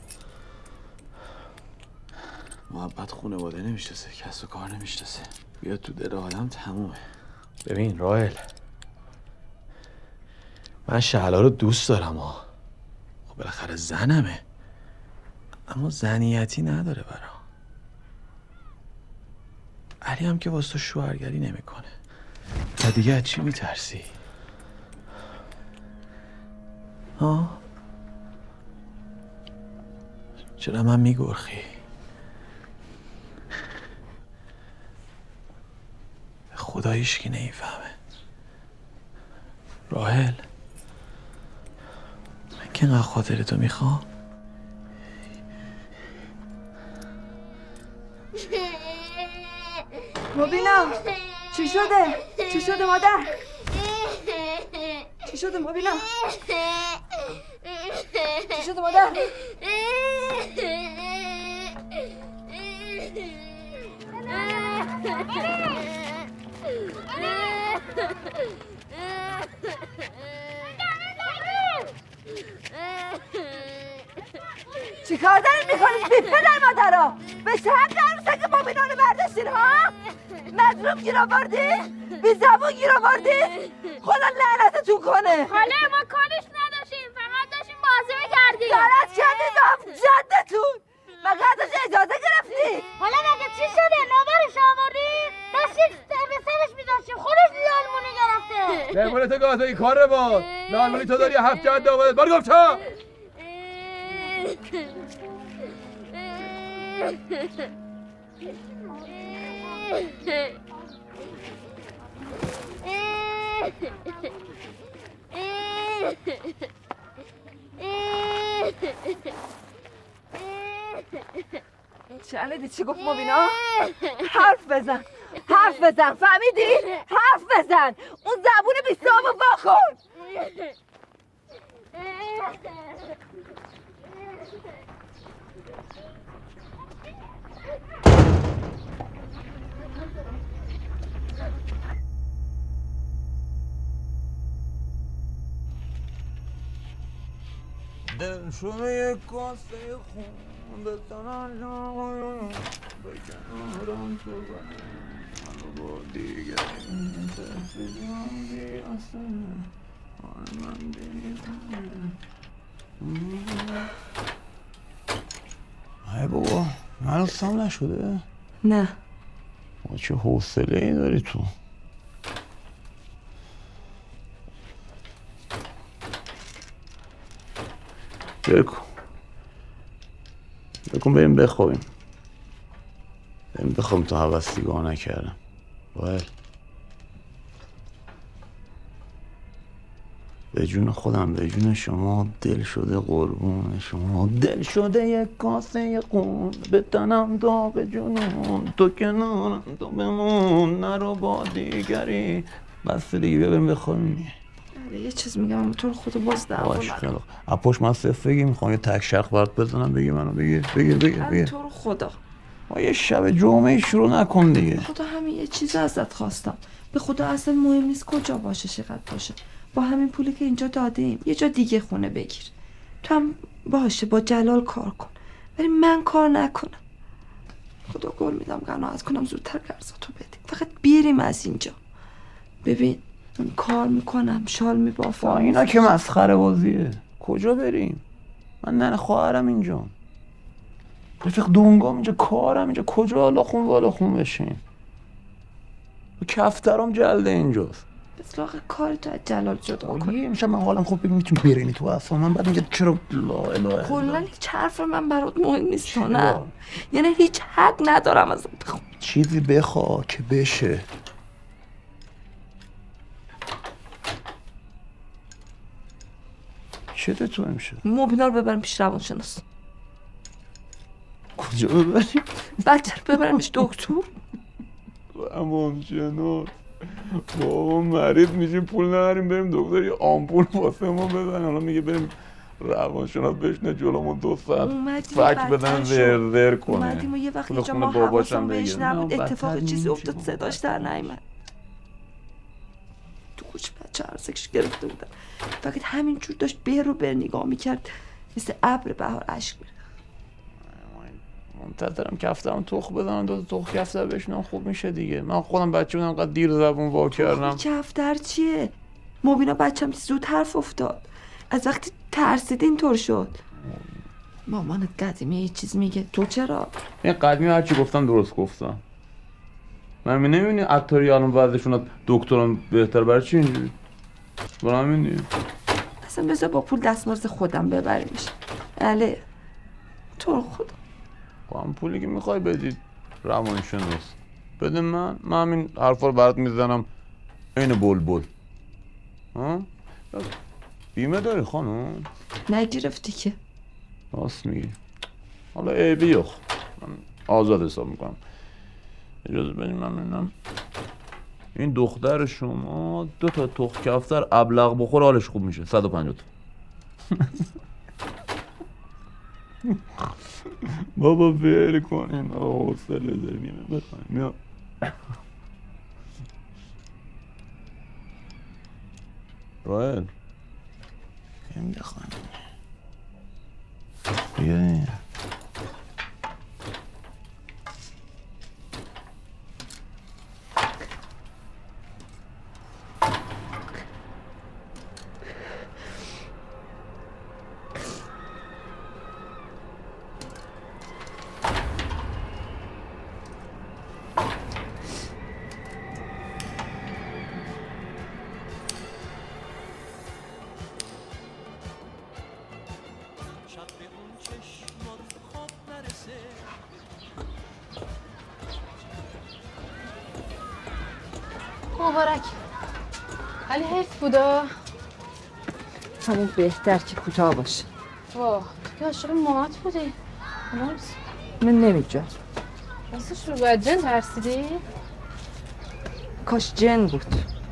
[SPEAKER 3] محبت خانواده نمیشناسه، کس و کار نمیشناسه، بیاد تو دل آدم تمومه. ببین راحل، من شهلا رو دوست دارم ها، خب بالاخره زنمه، اما زنیتی نداره برام. علی هم که واسه تو شوهرگری نمیکنه. تا دیگه از چی میترسی؟ ها؟ چرا من میگرخی؟ خدا هیچکی نمیفهمه. راحل، من که انقدر خاطر تو میخوام.
[SPEAKER 2] مبینا چی شده؟ چی شده مادر؟ چی شده مبینا؟ چی شده مادر؟ چی کار دارین میکنید بی پدر مادرها؟ به چه حق عروسه که مبینا رو برداشتین ها؟ مظلوم گیر آوردین؟ بی زبون گیر آوردین؟ خدا لعنتتون کنه.
[SPEAKER 14] خاله ما کارش نداشتیم، فقط داشتیم بازی میکردیم.
[SPEAKER 2] غلط کردید آف جدتون. مگه ازش اجازه گرفتی؟
[SPEAKER 14] حالا مگه چی شده؟ نوبرش آوردیم؟ داشتیم به سرش میداشتیم، خودش لالمونی گرفته.
[SPEAKER 3] لالمونی تو گاهده این کار با لالمونی تو داری هفت جد آمده بار گفتا.
[SPEAKER 2] شنیدی چی گفت مبینا؟ حرف بزن، حرف بزن، فهمیدی؟ حرف بزن، اون زبون بیستامو واکن.
[SPEAKER 13] دل شده یک کاسه خون به تنم به کنارم تو منو با دیگری تفیدم بیاسم من دیگرم.
[SPEAKER 3] ای بابا من اصلا نشده؟
[SPEAKER 2] نه.
[SPEAKER 3] با چه حوصله ای داری تو؟ بکن بکن بریم بخوابیم، بریم بخوابیم تا حوستیگاه نکردم. باید به جون خودم به جون شما دل شده قربون شما، دل شده یک کاسه خون به تنم دا به جنون تو کنارم تو بمون نرو با دیگری. بس دیگه بیا بریم بخوابیم.
[SPEAKER 2] یه چیز میگم تو رو خدا باز دعوا نکن.
[SPEAKER 3] اپوش من صرف بگی میخوام یه تک شرخ برات بزنم بگی منو بگیر بگیر بگیر بگیر.
[SPEAKER 2] تو رو خدا
[SPEAKER 3] ما یه شب جمعه شروع نکن دیگه.
[SPEAKER 8] خدا همین یه چیز ازت خواستم. به خدا اصلا مهم نیست کجا باشه چقدر باشه. با همین پولی که اینجا داده ایم یه جا دیگه خونه بگیر. تو هم باشه با جلال کار کن ولی من کار نکنم. خدا گل میدم قناعت کنم زودتر قرضاتو بدیم. فقط بیریم از اینجا. ببین کار میکنم شال میبافم.
[SPEAKER 3] اینا که مسخره بازیه. کجا بریم؟ من ننه خواهرم اینجا، رفیق دونگام اینجا، کارم اینجا، کجا حالا خون بالا خون بشیم؟ کفترام جلده اینجاست.
[SPEAKER 8] بس لاغه کار تو از جلال جدا کن.
[SPEAKER 3] یه میشه من حالم خوب بگم میتونی برینی تو اصلا من بعد میگه چرا لا اله
[SPEAKER 8] کلا هیچ حرف من برات مهم نیست نه. یعنی هیچ حق ندارم از بخوام
[SPEAKER 3] چیزی بخوا که بشه. چه تو میشه؟
[SPEAKER 8] مبینا رو ببریم پیش روانشناس.
[SPEAKER 3] کجا ببریم؟
[SPEAKER 8] بچه رو ببریمش دکتر.
[SPEAKER 3] روانشناس بابا مریض میشیم پول نداریم بریم دکتر یه آمپول واسه ما بزن. حالا میگه بریم روانشناس بشنه جلومون دو ساعت فک بدن زر زر کنه.
[SPEAKER 8] اومدیم و یه وقت اینجا ما حواسم بهش نبود اتفاق چیزی افتاد صداش در نیامد. تو کوچه بچه عرضکش گرفته بودن فقط همینجور داشت بیر رو بر نگاه میکرد مثل ابر بهار اشک میره.
[SPEAKER 3] منتظرم کفترم تخ بزنم دو تا تخ کفتر بشنم خوب میشه دیگه. من خودم بچه بودم قد دیر زبون وا کردم.
[SPEAKER 8] کفتر چیه؟ مبینا بچم زود حرف افتاد از وقتی ترسید اینطور شد. مامانت قدیمی یه چیز میگه تو چرا؟
[SPEAKER 3] این قدیمی هرچی گفتم درست گفتم. من نمیبینی عطاری الان وضعشون دکتران بهتر برای چی اینجوری؟ برای همین دیگه.
[SPEAKER 8] اصلا بذار با پول دستمزد خودم ببریمش. بله تو خدا
[SPEAKER 3] با هم پولی که میخوای بدید روانشناس بده من من همین حرفا رو برات میزنم این بلبل. ها بیمه داری خانم؟
[SPEAKER 8] نگرفتی که.
[SPEAKER 3] راست میگی. حالا عیبی یخ من آزاد حساب میکنم. اجازه بدیم من ببینم این دختر شما دو تا تخ کفتر ابلق بخور حالش خوب میشه. صد و پنجاه تا بابا ول کنین آقا حوصله داریم بخوایم. رایل این بخوایم بیاییم
[SPEAKER 11] مبارک. ولی حیف بودا.
[SPEAKER 8] همون بهتر که کوتاه باشه.
[SPEAKER 11] واه تو عاشق مامات بودی؟
[SPEAKER 8] من نمیجام.
[SPEAKER 11] راستش رو باید جن ترسیدی؟
[SPEAKER 8] کاش جن بود.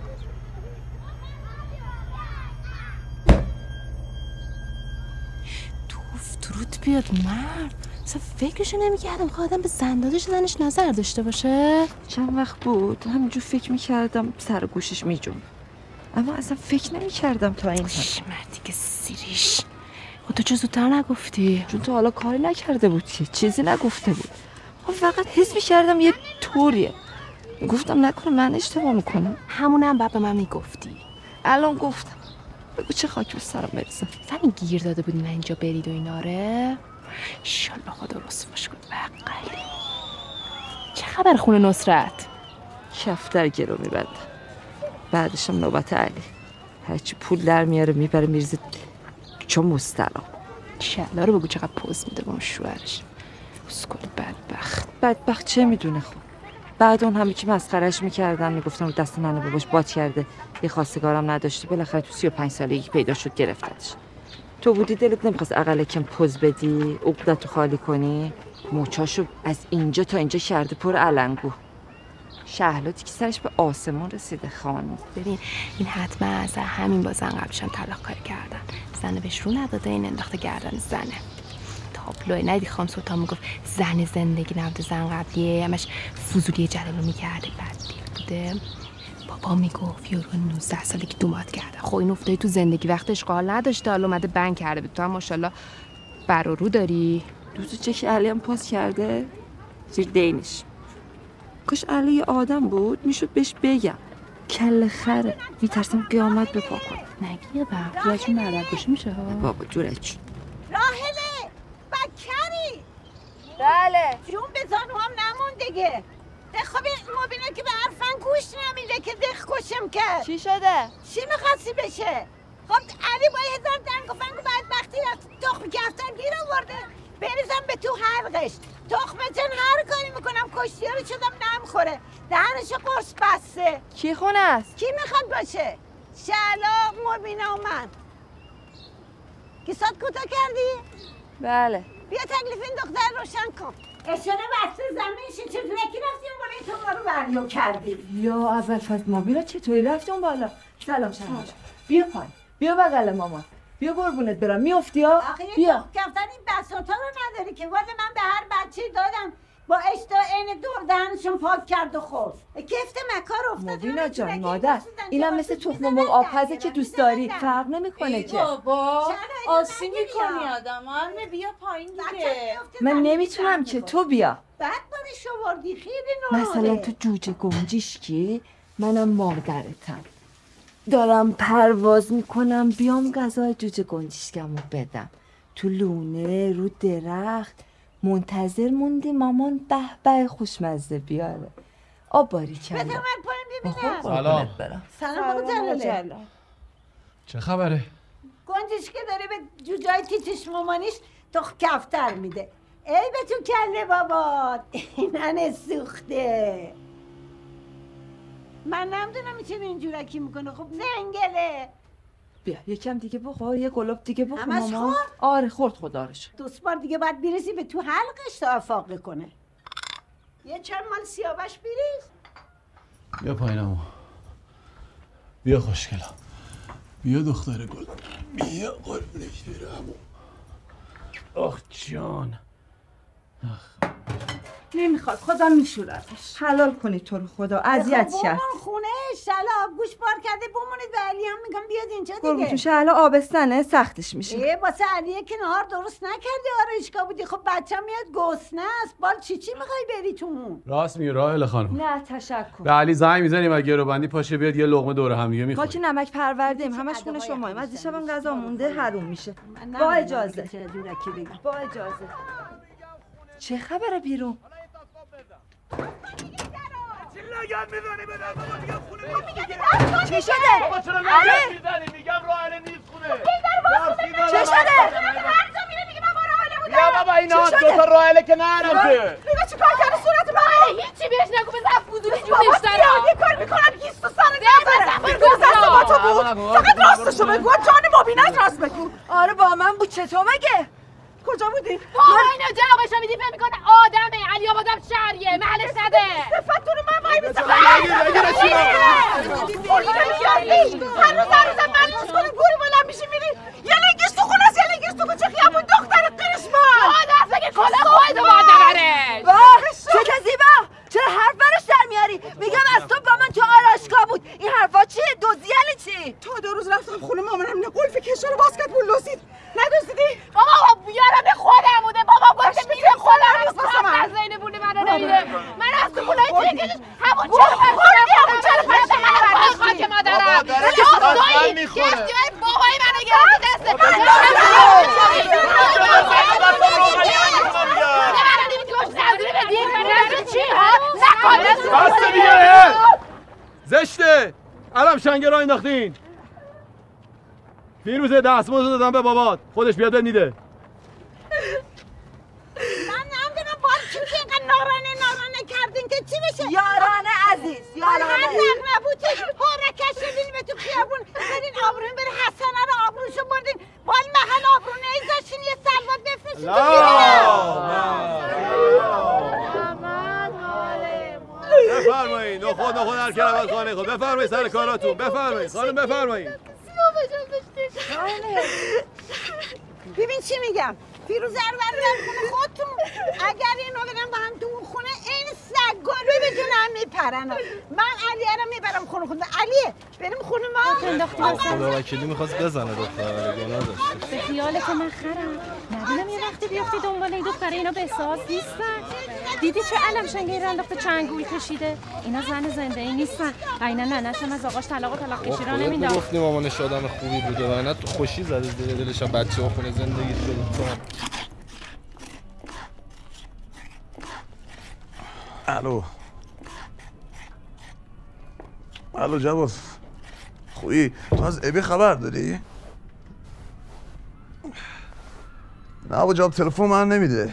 [SPEAKER 11] توف درود بیاد مرد. اصلا فکرشو نمیکردم که آدم به زندادش زنش نظر داشته باشه.
[SPEAKER 8] چند وقت بود همینجور فکر میکردم سر گوشش میجوم اما اصلا فکر نمیکردم تا این
[SPEAKER 11] حد. مردی که سیریش خود تو چه زودتر نگفتی؟
[SPEAKER 8] چون تو حالا کاری نکرده بود که چیزی نگفته بود. فقط حس میکردم یه طوریه. گفتم نکنه من اشتباه میکنم.
[SPEAKER 11] همونم بعد به من میگفتی.
[SPEAKER 8] الان گفتم بگو چه خاک به سرم بریزم.
[SPEAKER 11] همین گیر داده بودی من اینجا برید و ایناره. انشالله خدا رسواش کن بقیلی. چه خبر خونه نصرت؟
[SPEAKER 8] کفتر گرو میبنده بعدشم نوبت علی. هرچی پول در میاره میبره میرزه چون مسترام.
[SPEAKER 11] انشالله رو بگو چقدر پوز میده با اون شوهرش. اسکل بدبخت.
[SPEAKER 8] بدبخت چه میدونه خب. بعد اون همه که مسخرهش میکردن میگفتن رو دست ننه باباش باد کرده یه خواستگارم نداشتی بالاخره تو سی و پنج سالگی پیدا شد گرفتتش. تو بودی دلت نمیخواست اقل کم پوز بدی عقدتو خالی کنی. موچاشو از اینجا تا اینجا کرده پر علنگو. شهلاتی که سرش به آسمون رسیده خانم.
[SPEAKER 11] ببین این حتما از همین با زن قبلشم طلاق کاری کردن. زنه بهش رو نداده این انداخته گردن زنه. تابلوه. ندی خانم سلطان میگفت زن زندگی نبوده، زن قبلیه، همش فضولی جلالو میکرده، بدبین بوده. بابا میگفت یارو نوزده سالگی دومات کرده. خب این افتاده تو زندگی، وقت اشغال نداشته، حالا اومده بند کرده به تو. هم ماشاءالله بر و رو داری.
[SPEAKER 8] دوستو چه که علی هم پاس کرده زیر دینش. کاش علی یه آدم بود میشد بهش بگم کل خره، میترسم قیامت بپا کنه.
[SPEAKER 11] نگیه با جورچون مردرگوشی میشه ها.
[SPEAKER 8] بابا جورچون
[SPEAKER 9] راهله بکری.
[SPEAKER 2] بله
[SPEAKER 9] جون به زانو هم نمون دیگه. خب مبینه که به حرفن گوش نمیده که دخ کشم کرد.
[SPEAKER 2] چی شده؟
[SPEAKER 9] چی میخواستی بشه؟ خب علی با هزار دنگ و فنگ و بدبختی رفت تخم کفتر گیر آورده بریزم به تو حلقش. تخمه جن هر کاری میکنم کشتی رو شدم نمیخوره، دهنش قرص بسته.
[SPEAKER 2] کی خونه است؟
[SPEAKER 9] کی میخواد باشه؟ شعلا، مبینه و من. کسات کوتاه کردی؟
[SPEAKER 2] بله.
[SPEAKER 9] بیا تکلیف این دختر روشن کن. اشاره بسته زمینشه چطوره کی رفتی اون بالای تو ما رو بریو کردی؟
[SPEAKER 2] یا اول فصل مبینا چطوری رفتی اون بالا؟ سلام شما. بیا پایین، بیا بغل مامان، بیا قربونت برم. میافتی ها؟
[SPEAKER 9] بیا کفتن این بساطا رو نداری که والا من به هر بچه دادم با اشتا عین دور دهنشون پاک کرد و خورد. کفت مکار افتاد.
[SPEAKER 2] مبینا جان مادر اینم مثل تخم مرغ آبپزه که دوست داری، فرق نمیکنه که.
[SPEAKER 7] بابا آسی میکنی آدم. همه بیا پایین دیگه.
[SPEAKER 2] من نمیتونم که تو بیا.
[SPEAKER 9] بعد باری شوردی خیلی نوره.
[SPEAKER 2] مثلا تو جوجه گنجیش کی؟ منم مادرتم، دارم پرواز میکنم بیام غذای جوجه گنجیشکمو بدم. تو لونه رو درخت منتظر موندی مامان به به خوشمزه بیاره. آب باری کنده.
[SPEAKER 9] بده من پایین ببینم.
[SPEAKER 3] سلام.
[SPEAKER 9] سلام بابا جلاله.
[SPEAKER 3] چه خبره؟
[SPEAKER 9] گنجش که داره به جوجای تیتش مامانیش تخ کفتر میده. ای به تو کله بابا اینن سوخته. من نمیدونم میتونه اینجورکی میکنه. خب زنگله.
[SPEAKER 2] بیا یکم دیگه بخور، یه گلاب دیگه بخور
[SPEAKER 9] همش
[SPEAKER 2] مامان.
[SPEAKER 9] خورد؟
[SPEAKER 2] آره خورد خدا رو شکر.
[SPEAKER 9] دوست بار دیگه باید بیرسی به تو حلقش تا افاقه کنه. یه چند مال سیاوش بیریز.
[SPEAKER 3] بیا پایینمو، بیا خوشگلا، بیا دختر گل، بیا قربونش برم. آخ جان
[SPEAKER 2] نمیخواد، خدا میشورتش. حلال کنی تو رو خدا، اذیت
[SPEAKER 9] خب
[SPEAKER 2] کرد.
[SPEAKER 9] بمون خونه شلا گوش بار کرده بمونید به علی هم میگم بیاد اینجا دیگه.
[SPEAKER 2] قربونتون شهلا آبستنه سختش میشه.
[SPEAKER 9] ای واسه علیه که نهار درست نکردی آرایشگاه بودی. خب بچه میاد گسنه است. بال چی چی میخوای بری تو؟
[SPEAKER 3] راست میگه راهل خانم.
[SPEAKER 2] نه تشکر.
[SPEAKER 3] به علی زنگ میزنیم اگه رو بندی پاشه بیاد یه لقمه دور هم دیگه
[SPEAKER 2] ما
[SPEAKER 3] میخوریم.
[SPEAKER 2] که نمک پروردیم همش خونه شماییم. از دیشبم غذا مونده حروم میشه. با اجازه. با اجازه. چه خبره بیرون؟ چی شده؟
[SPEAKER 1] بابا چرا
[SPEAKER 2] علی؟
[SPEAKER 1] لعنت میزنی؟ میگم راهله نیست خونه.
[SPEAKER 2] چه شده؟
[SPEAKER 1] بیا بابا اینا دو تا راهله که نرم که.
[SPEAKER 9] ببین چی کار کرده صورت راهله؟
[SPEAKER 11] هیچی بهش نگو بزن فضولی جونش دارم.
[SPEAKER 9] یه کار میکنم گیست و سر نداره. دو دست با تو بود. فقط راستشو بگو. جان مبینت راست بگو.
[SPEAKER 2] آره با من بود. چطور مگه؟
[SPEAKER 9] کجا بودی؟
[SPEAKER 11] بابا اینو جوابشو میدی فهم میکنه آدمه. علی آبادم شهریه محلش نده.
[SPEAKER 9] صفت تو رو من وای میسه. هر روز هر روز من روز کنیم گوری بلند میشی میری یه لنگش تو خونه است یه لنگش تو کوچه خیابون دختر قریشمان.
[SPEAKER 11] آدم بگه کلا خودتو باید نبرش.
[SPEAKER 2] باش چه که زیبا چرا حرف برش در میاری؟ میگم از تو با من تو آرایشگاه بود. این حرفا چیه؟ دزدی یعنی چی؟
[SPEAKER 9] تا دو روز رفتم خونه مامانم نه قلف کشور باسکتبال لوسید. ندوزیدی؟
[SPEAKER 11] بابا بیارم خودم بوده. بابا گفته میره خودم از کار زین بوده منو نمیده. من از تو خونه تیکش همون چرا خوردی همون چرا خوردی من خاک مادرم.
[SPEAKER 1] دست میخوره.
[SPEAKER 11] بابای منو گرفت دست.
[SPEAKER 3] بسته دیگه زشته. الان شنگه را انداختین. فیروزه دستمزد دادم به بابات، خودش بیاد میده.
[SPEAKER 9] من نمیدونم بار چی که اینقدر نارانه نارانه کردین که چی بشه؟
[SPEAKER 2] یارانه عزیز یارانه.
[SPEAKER 9] هر نق نبودین هرکش شدین به تو خیابون برین آبرون بر حسنه رو آبروشو بردین بال محل آبرون نیزاشین یه سلوات بفرستین تو
[SPEAKER 3] بیرون. بفرمایید نخود نخود هر کرم از خانه خود بفرمایید سر کاراتون. بفرمایید خانم بفرمایید.
[SPEAKER 9] ببین چی میگم فیروز ارور در خونه خودتون. اگر اینو بگم با هم تو اون خونه این سگا رو بتونم میپرن. من علیه رو میبرم خونه خونه. علیه بریم خونه ما.
[SPEAKER 15] خدا وکیلی میخواست بزنه دختره رو گناه داشت.
[SPEAKER 11] به خیال که من خرم نبینم یه وقتی بیافتی دنبال این دختره اینا به احساس نیستن. دیدی چه علم شنگی را انداخته چنگول کشیده. اینا زن زنده ای نیستن. اینا ننه‌شون از آقاش طلاق و طلاق کشی را نمیداد.
[SPEAKER 15] گفتیم مامانش آدم خوبی بوده و نه تو خوشی زده زیر دلش بچه و خونه زندگی شده تو.
[SPEAKER 13] الو الو جواز خویی تو از ابی خبر داری؟ نه با جواب تلفن من نمیده.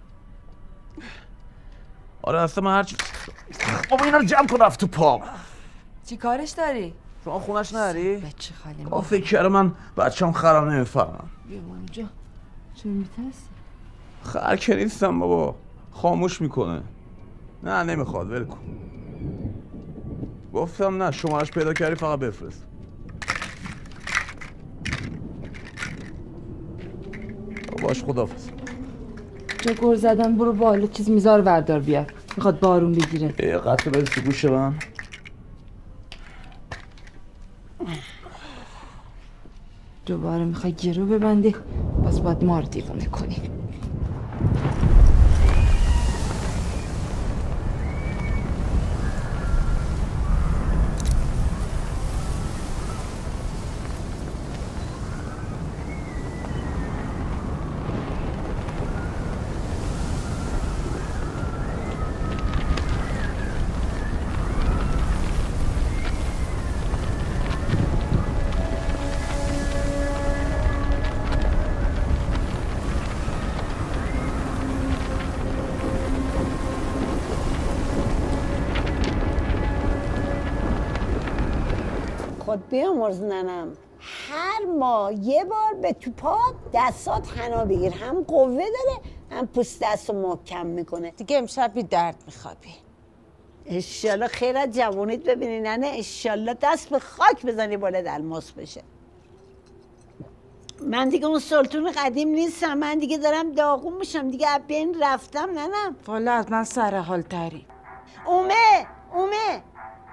[SPEAKER 13] آره اصلا من هرچی بابا اینا رو جمع کن رفت تو پام.
[SPEAKER 2] چی کارش داری؟
[SPEAKER 13] شما خونش نداری؟
[SPEAKER 2] بچه خاله
[SPEAKER 13] با فکر کردم من بچه هم خرم نمیفهمم.
[SPEAKER 2] بیا اونجا چرا میترسی؟
[SPEAKER 13] خر که نیستم بابا خاموش میکنه. نه نمیخواد ول کن. گفتم نه شمارش پیدا کردی فقط بفرست. باش خداحافظ.
[SPEAKER 2] جا گر زدن برو بالا چیز میذار وردار بیار میخواد بارون بگیره.
[SPEAKER 13] ای قطع بده تو گوش من.
[SPEAKER 2] دوباره میخوای گرو ببندی باز باید ما رو دیوونه کنی.
[SPEAKER 9] خود بیامرز ننم هر ماه یه بار به تو پا دستات حنا بگیر. هم قوه داره هم پوست دست رو محکم میکنه.
[SPEAKER 7] دیگه امشب بی درد میخوابی.
[SPEAKER 9] اشالله خیر از جوانیت ببینی ننه. اشالله دست به خاک بزنی بالت الماس بشه. من دیگه اون سلطون قدیم نیستم. من دیگه دارم داغون میشم دیگه. از بین رفتم ننم.
[SPEAKER 7] والا از من سر حال تری.
[SPEAKER 9] اومه اومه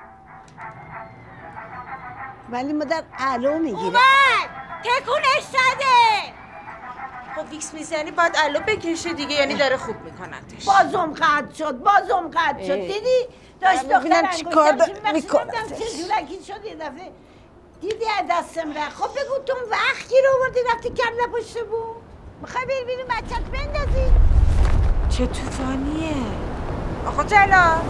[SPEAKER 9] ولی مادر علو میگیره.
[SPEAKER 7] اومد تکونش زده. خب ویکس میزنی باید علو بکشه دیگه. یعنی داره خوب میکنتش.
[SPEAKER 9] بازم قد شد بازم قد شد. دیدی داشت دختر
[SPEAKER 7] چی کار
[SPEAKER 9] میکنه. چه جورکی شد یه دفعه. دیدی از دستم رفت. خب بگو تو وقت گیر آوردی رفتی کله پشته بود. میخوای بری بیرون بچت بندازی.
[SPEAKER 7] چه طوفانیه آقا جلال.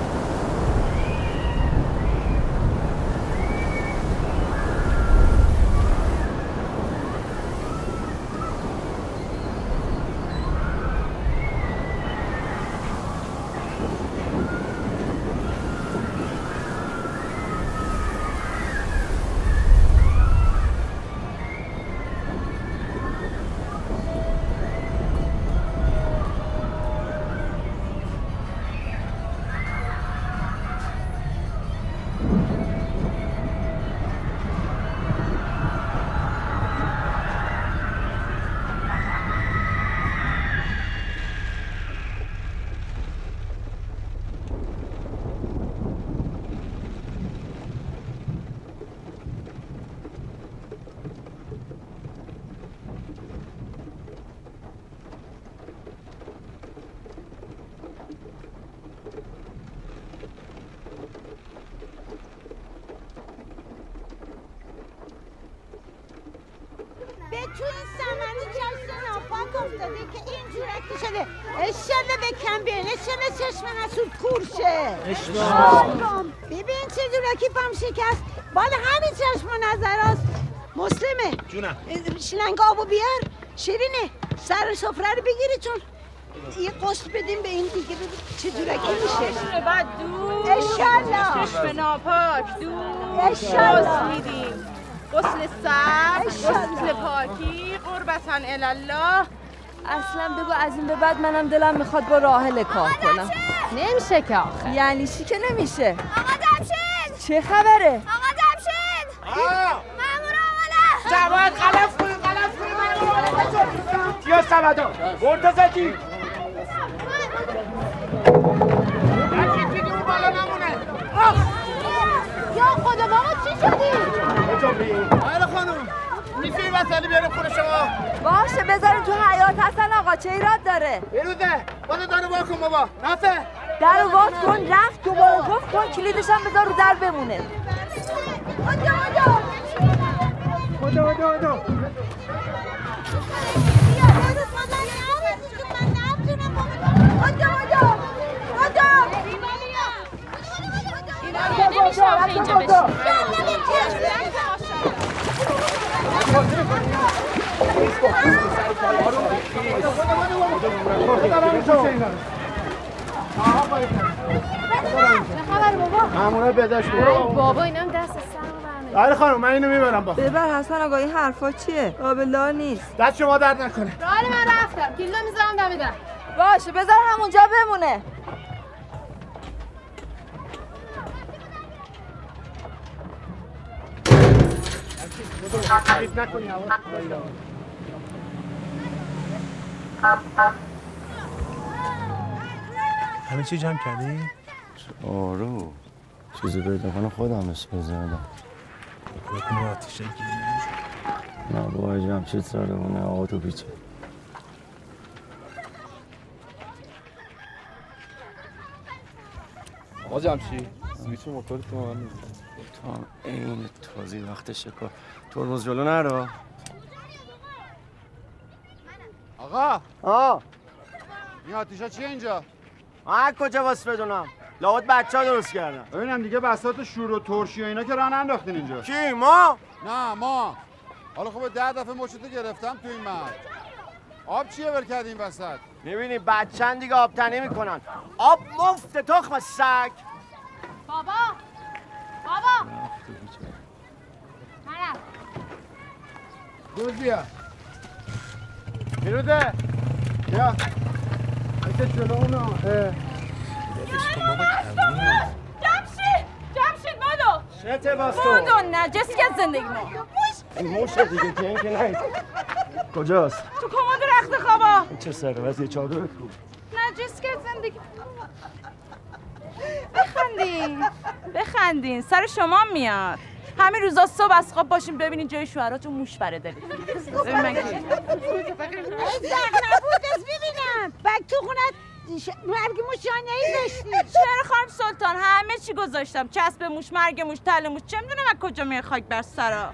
[SPEAKER 9] به تو این سمنی چشم ناپاک افتاده که این جورکی شده. اشالله به کم بیان. اشالله چشم حسود کور شه. ببین چه جورکی پام شکست. بالا همین چشم و نظراست. مسلمه
[SPEAKER 15] جونم
[SPEAKER 9] شلنگ آبو بیار. شیرینه سر سفره رو بگیری چون یه قسط بدیم به این دیگه ببین چه جورکی میشه.
[SPEAKER 7] بعد دور
[SPEAKER 9] اشالله
[SPEAKER 7] چشم ناپاک دور
[SPEAKER 9] اشالله
[SPEAKER 7] میدیم. غسل سر، غسل پاکی، قربتن الله.
[SPEAKER 2] اصلا بگو از این به بعد منم دلم میخواد با راحل کار کنم.
[SPEAKER 11] نمیشه که آخه.
[SPEAKER 2] یعنی چی که نمیشه؟
[SPEAKER 14] آقا دمشین
[SPEAKER 2] چه خبره؟
[SPEAKER 14] آقا دمشین
[SPEAKER 1] آه
[SPEAKER 14] مامور آماده.
[SPEAKER 1] جواد غلط کنی غلط کنی. بیا سمدا مرتضی
[SPEAKER 9] یکی دیگه اون بالا نمونه. یا خدا بابا چی شدی؟
[SPEAKER 1] بجنبی.
[SPEAKER 10] آره خانم میتونی وسیله بیاریم خونه شما؟
[SPEAKER 2] باشه بذارین تو حیاط هستن آقا چه ایراد داره؟
[SPEAKER 10] بیروزه بازو دارو وا کن بابا نافه
[SPEAKER 2] درو باز کن رفت دوباره گفت کن کلیدش هم بذار رو در بمونه.
[SPEAKER 9] آجا آجا
[SPEAKER 10] خدا خدا خدا
[SPEAKER 9] اینجا بشین.
[SPEAKER 10] مامونه بداش
[SPEAKER 11] بابا اینم دست سرم برمی‌داره.
[SPEAKER 10] آره خانم من اینو میبرم با
[SPEAKER 8] ببر حسن آقا این حرفا چیه؟ قابل نیست.
[SPEAKER 10] دست شما درد نکنه.
[SPEAKER 11] راه من رفتم کیلو میذارم دم در.
[SPEAKER 2] باشه بذار همونجا بمونه.
[SPEAKER 3] همه چی جمع کردی؟
[SPEAKER 4] آره چیزی پیدا کنه خودم اسم بزنم
[SPEAKER 3] بکنه آتیشه گیری
[SPEAKER 4] نه با جمشید سرمونه آقا تو پیچه
[SPEAKER 15] آقا جمشید سویچ موتور تو من میزن
[SPEAKER 4] تو هم این تازی وقت شکار ترمز جلو نرو
[SPEAKER 10] آقا
[SPEAKER 1] آه
[SPEAKER 10] این آتیشا چیه اینجا؟
[SPEAKER 1] من کجا واسه بدونم لابد بچه ها درست کردن
[SPEAKER 12] ببینم دیگه بساط شور و ترشی و اینا که راه انداختین اینجا
[SPEAKER 1] کی ما؟
[SPEAKER 12] نه ما حالا خب ده دفعه مشتو گرفتم تو این مرد آب چیه ول کردی این وسط؟
[SPEAKER 1] میبینی بچه‌ن دیگه آب تنی میکنن آب مفت تخم سگ
[SPEAKER 11] بابا بابا منم
[SPEAKER 10] روز بیا بیروزه بیا ایسه جلو اونا
[SPEAKER 7] جمشید جمشید مادو
[SPEAKER 1] چته باز تو؟
[SPEAKER 7] مادو نجس کرد زندگی ما
[SPEAKER 1] این موشه دیگه که این که نهید کجاست؟
[SPEAKER 7] تو کمد رخت خوابا
[SPEAKER 1] این چه سرقه چادر تو
[SPEAKER 7] نجس کرد زندگی بخندین بخندین سر شما میاد همین روزا صبح از خواب باشین ببینین جای شوهراتون موش بره دلید ببین من که
[SPEAKER 9] ای زخ نبود از ببینم بک تو خونت مرگ موش جانه ای داشتی
[SPEAKER 7] چرا خانم سلطان همه چی گذاشتم چسب موش مرگ موش تله موش چه میدونم از کجا میای خاک بر سرا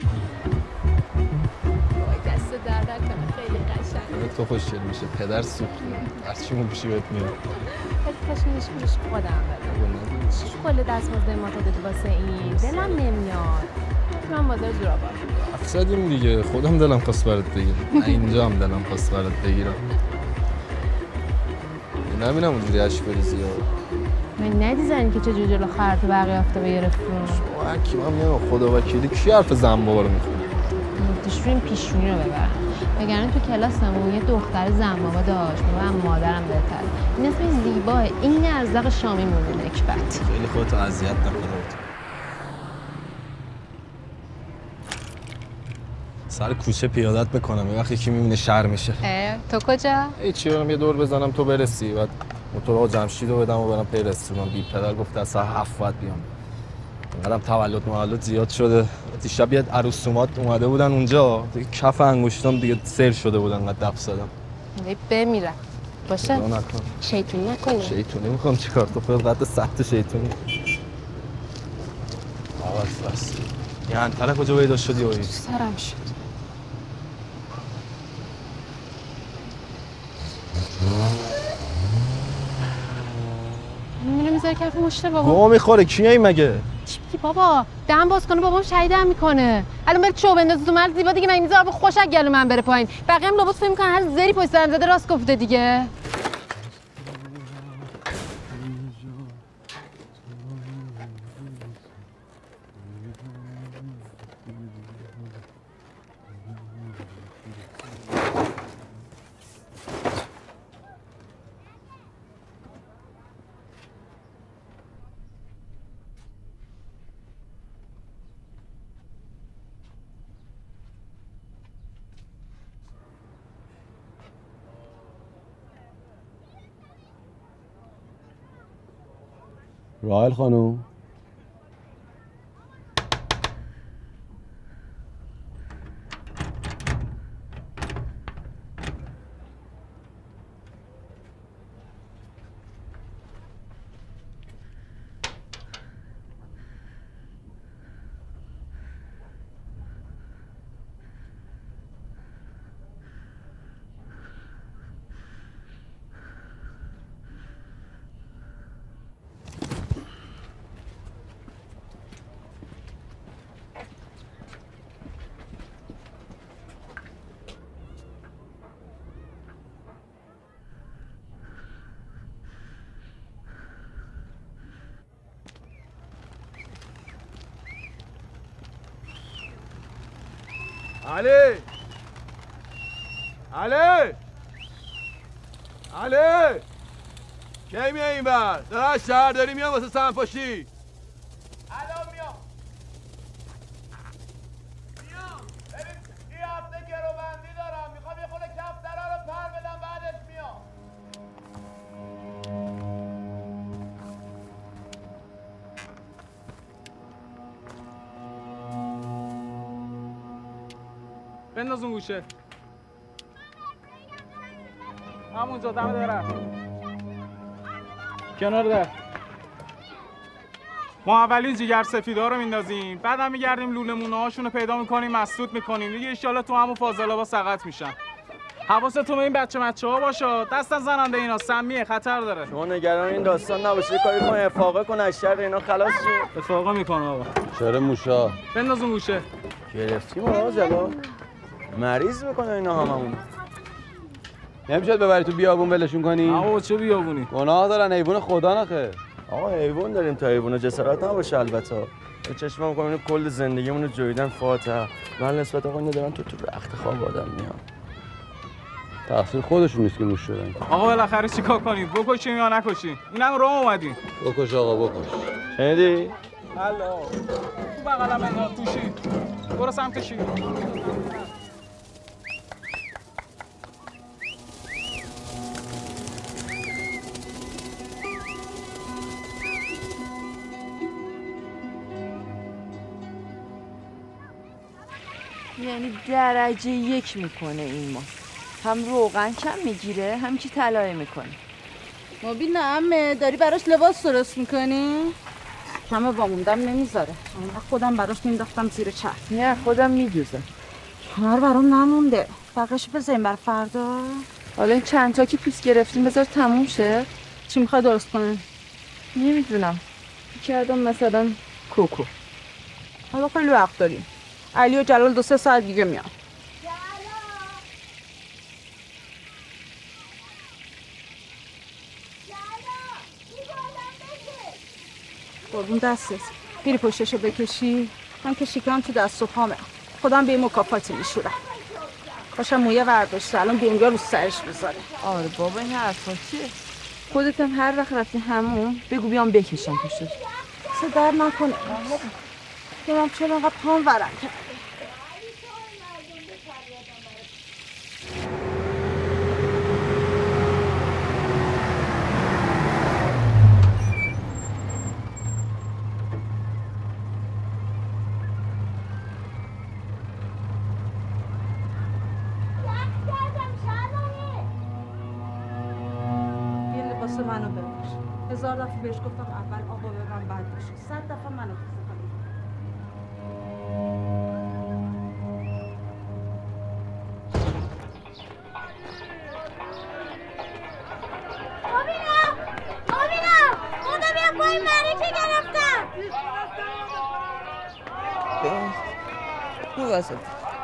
[SPEAKER 11] دست در نکنه خیلی قشنگه
[SPEAKER 15] تو خوشگل میشه پدر سوخته هرچی اون پیشی بهت میاد
[SPEAKER 11] خیلی کاش نشونش خودم بدم چیش کل دستمزد ما تا دادی واسه این دلم نمیاد من بازار جورابا
[SPEAKER 15] حرف زدیم دیگه خودم دلم خواست برات بگیرم نه اینجا هم دلم خواست برات بگیرم نبینم اونجوری عشق بریزی ها
[SPEAKER 11] من ندی زنی که چجور جلو خرط و بقیه آفتابه گرفتون
[SPEAKER 15] شما حکیم هم نمیم خدا وکیلی کی حرف زنبابا رو میخونه
[SPEAKER 11] مفتش رو این پیشونی رو ببرم وگرنه تو کلاسمون یه دختر زنبابا داشت من مادرم بهتر این اسمش زیباه این ارزاق شامی مونه نکبت
[SPEAKER 15] خیلی خودتو اذیت نکنه سر کوچه پیادت میکنم یه وقتی که میبینه شر میشه
[SPEAKER 11] تو کجا؟
[SPEAKER 15] هیچی برم یه دور بزنم تو برسی بعد موتور آقا جمشید رو بدم و برم پی رستوران بی پدر گفته از ساعت هفت باید بیام اینقدرم تولد مولد زیاد شده دیشب یه عروسومات اومده بودن اونجا دیگه کف انگشتام دیگه سر شده بودن انقدر دف زدم
[SPEAKER 11] بمیرم باشه؟
[SPEAKER 15] نکن
[SPEAKER 11] شیطونی نکنی
[SPEAKER 15] شیطونی میکنم چیکار تو خود قد سخت شیطونی آواز بس یه انتره کجا پیدا شدی اوی؟
[SPEAKER 11] سرم شد میره میذاره کف مشته بابا
[SPEAKER 15] بابا میخوره کیه این مگه؟
[SPEAKER 11] چی میگی بابا دم باز کنه بابام شهیدم میکنه الان بره چوب بندازه تو مرد زیبا دیگه من میذاره با خوشک گلو من بره پایین بقیه هم لابد فکر میکنن هر زری پشت سرم زده راست گفته دیگه
[SPEAKER 16] راحل خانم.
[SPEAKER 17] علی علی علی کی میای این بر؟ داره از شهر داری میام واسه سنپاشی.
[SPEAKER 1] الان میام میام ببین این هفته گروبندی دارم، میخوام یه خورده کفتره رو پر بدم بعدش میام.
[SPEAKER 18] بنداز اون گوشه همونجا دم داره کنار ده. ما اولین جگر سفیدا رو میندازیم، بعدم میگردیم لولمونه هاشون رو پیدا میکنیم، مسدود میکنیم دیگه. ان تو همون فاضلابا سقط میشن. حواستون به این بچه مچه ها باشه، دست از زننده اینا سمیه، خطر داره.
[SPEAKER 4] شما نگران این داستان نباشید، کاری کن افاقه کن از شر اینا خلاص شید.
[SPEAKER 18] افاقه میکنه آقا.
[SPEAKER 16] شر موشا
[SPEAKER 18] بنداز اون گوشه.
[SPEAKER 4] گرفتیم آقا جلو مریض میکنه اینا هممون.
[SPEAKER 16] نمیشد ببری تو بیابون ولشون کنی؟
[SPEAKER 18] آقا چه بیابونی؟
[SPEAKER 16] گناه دارن، حیوان خدا نخه.
[SPEAKER 4] آقا حیوان داریم تا حیوان جسارت نباشه البته. به چشمم میگم اینو کل زندگیمون رو جویدن فاتحه. من نسبت آقا اینو دارن تو تو رخت خواب آدم میام.
[SPEAKER 16] تقصیر خودشون نیست که موش شدن.
[SPEAKER 18] آقا بالاخره چیکار کنید؟ بکشیم یا نکشیم؟ اینم راه اومدیم.
[SPEAKER 16] بکش آقا بکش.
[SPEAKER 4] شنیدی؟
[SPEAKER 18] الله. تو بغلم انداخت توشی. برو سمت شیر.
[SPEAKER 2] یعنی درجه یک میکنه این ما، هم روغن کم میگیره هم چی طلایه میکنه.
[SPEAKER 7] مبین عمه داری براش لباس درست میکنی؟ کمه واموندم نمیذاره، من خودم براش مینداختم زیر چرخ.
[SPEAKER 2] نه خودم میدوزم.
[SPEAKER 7] هنر برام نمونده، بقیه‌شو بذاریم بر فردا.
[SPEAKER 2] حالا این چند تا که پیس گرفتیم بذار تموم شه.
[SPEAKER 7] چی میخوای درست کنی؟
[SPEAKER 2] نمیدونم، کردم مثلا کوکو.
[SPEAKER 7] حالا خیلی وقت داریم. علی و جلال دو سه ساعت دیگه میان. قربون دستت. میری پشتشو بکشی؟ من که شکرم تو دست و پامه. خودم به این مکافاتی میشورم. باشم مویه ورداشته الان بینگاه رو سرش بذاره.
[SPEAKER 2] آره بابا این حرفا چیه؟ خودت هم هر وقت رفتی همون بگو بیام بکشم پشتش.
[SPEAKER 7] سه در نکنه. دارم چرا اینقدر پام ورم کرده. منو ببخش. هزار دفعه بهش گفتم اول آقا به من بعد باشه. صد دفعه منو ببخش.
[SPEAKER 14] مبینا مبینا خدا بیا پای مریچه گرفتم.
[SPEAKER 2] نوازد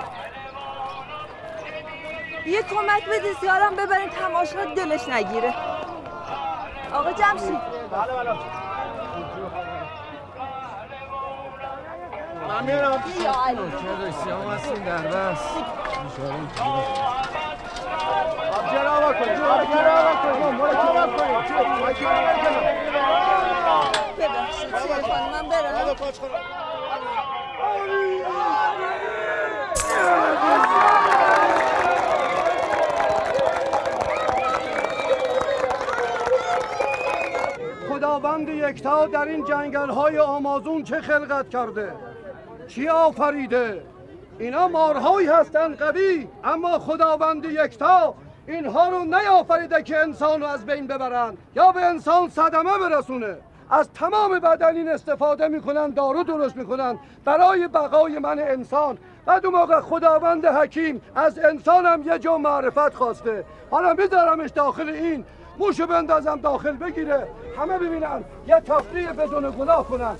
[SPEAKER 2] یه کمک بده زیارم ببرین تماشا دلش نگیره. آقا جمشید.
[SPEAKER 17] بله بله. من میرم.
[SPEAKER 2] یا علی.
[SPEAKER 17] چه رسیام هستین در بس. جرا بکن. جرا بکن. جرا بکن.
[SPEAKER 2] ببخشید چیه خانم من برم.
[SPEAKER 17] خدا
[SPEAKER 19] خداوند یکتا در این جنگل های آمازون چه خلقت کرده؟ چی آفریده؟ اینا مارهایی هستن قوی، اما خداوند یکتا اینها رو نیافریده که انسان رو از بین ببرن یا به انسان صدمه برسونه. از تمام بدنین استفاده میکنن، دارو درست میکنن برای بقای من انسان. بعد اون موقع خداوند حکیم از انسانم یه جو معرفت خواسته. حالا میذارمش داخل این، موشو بندازم داخل بگیره، همه ببینن، یه تفریح بدون گناه کنن.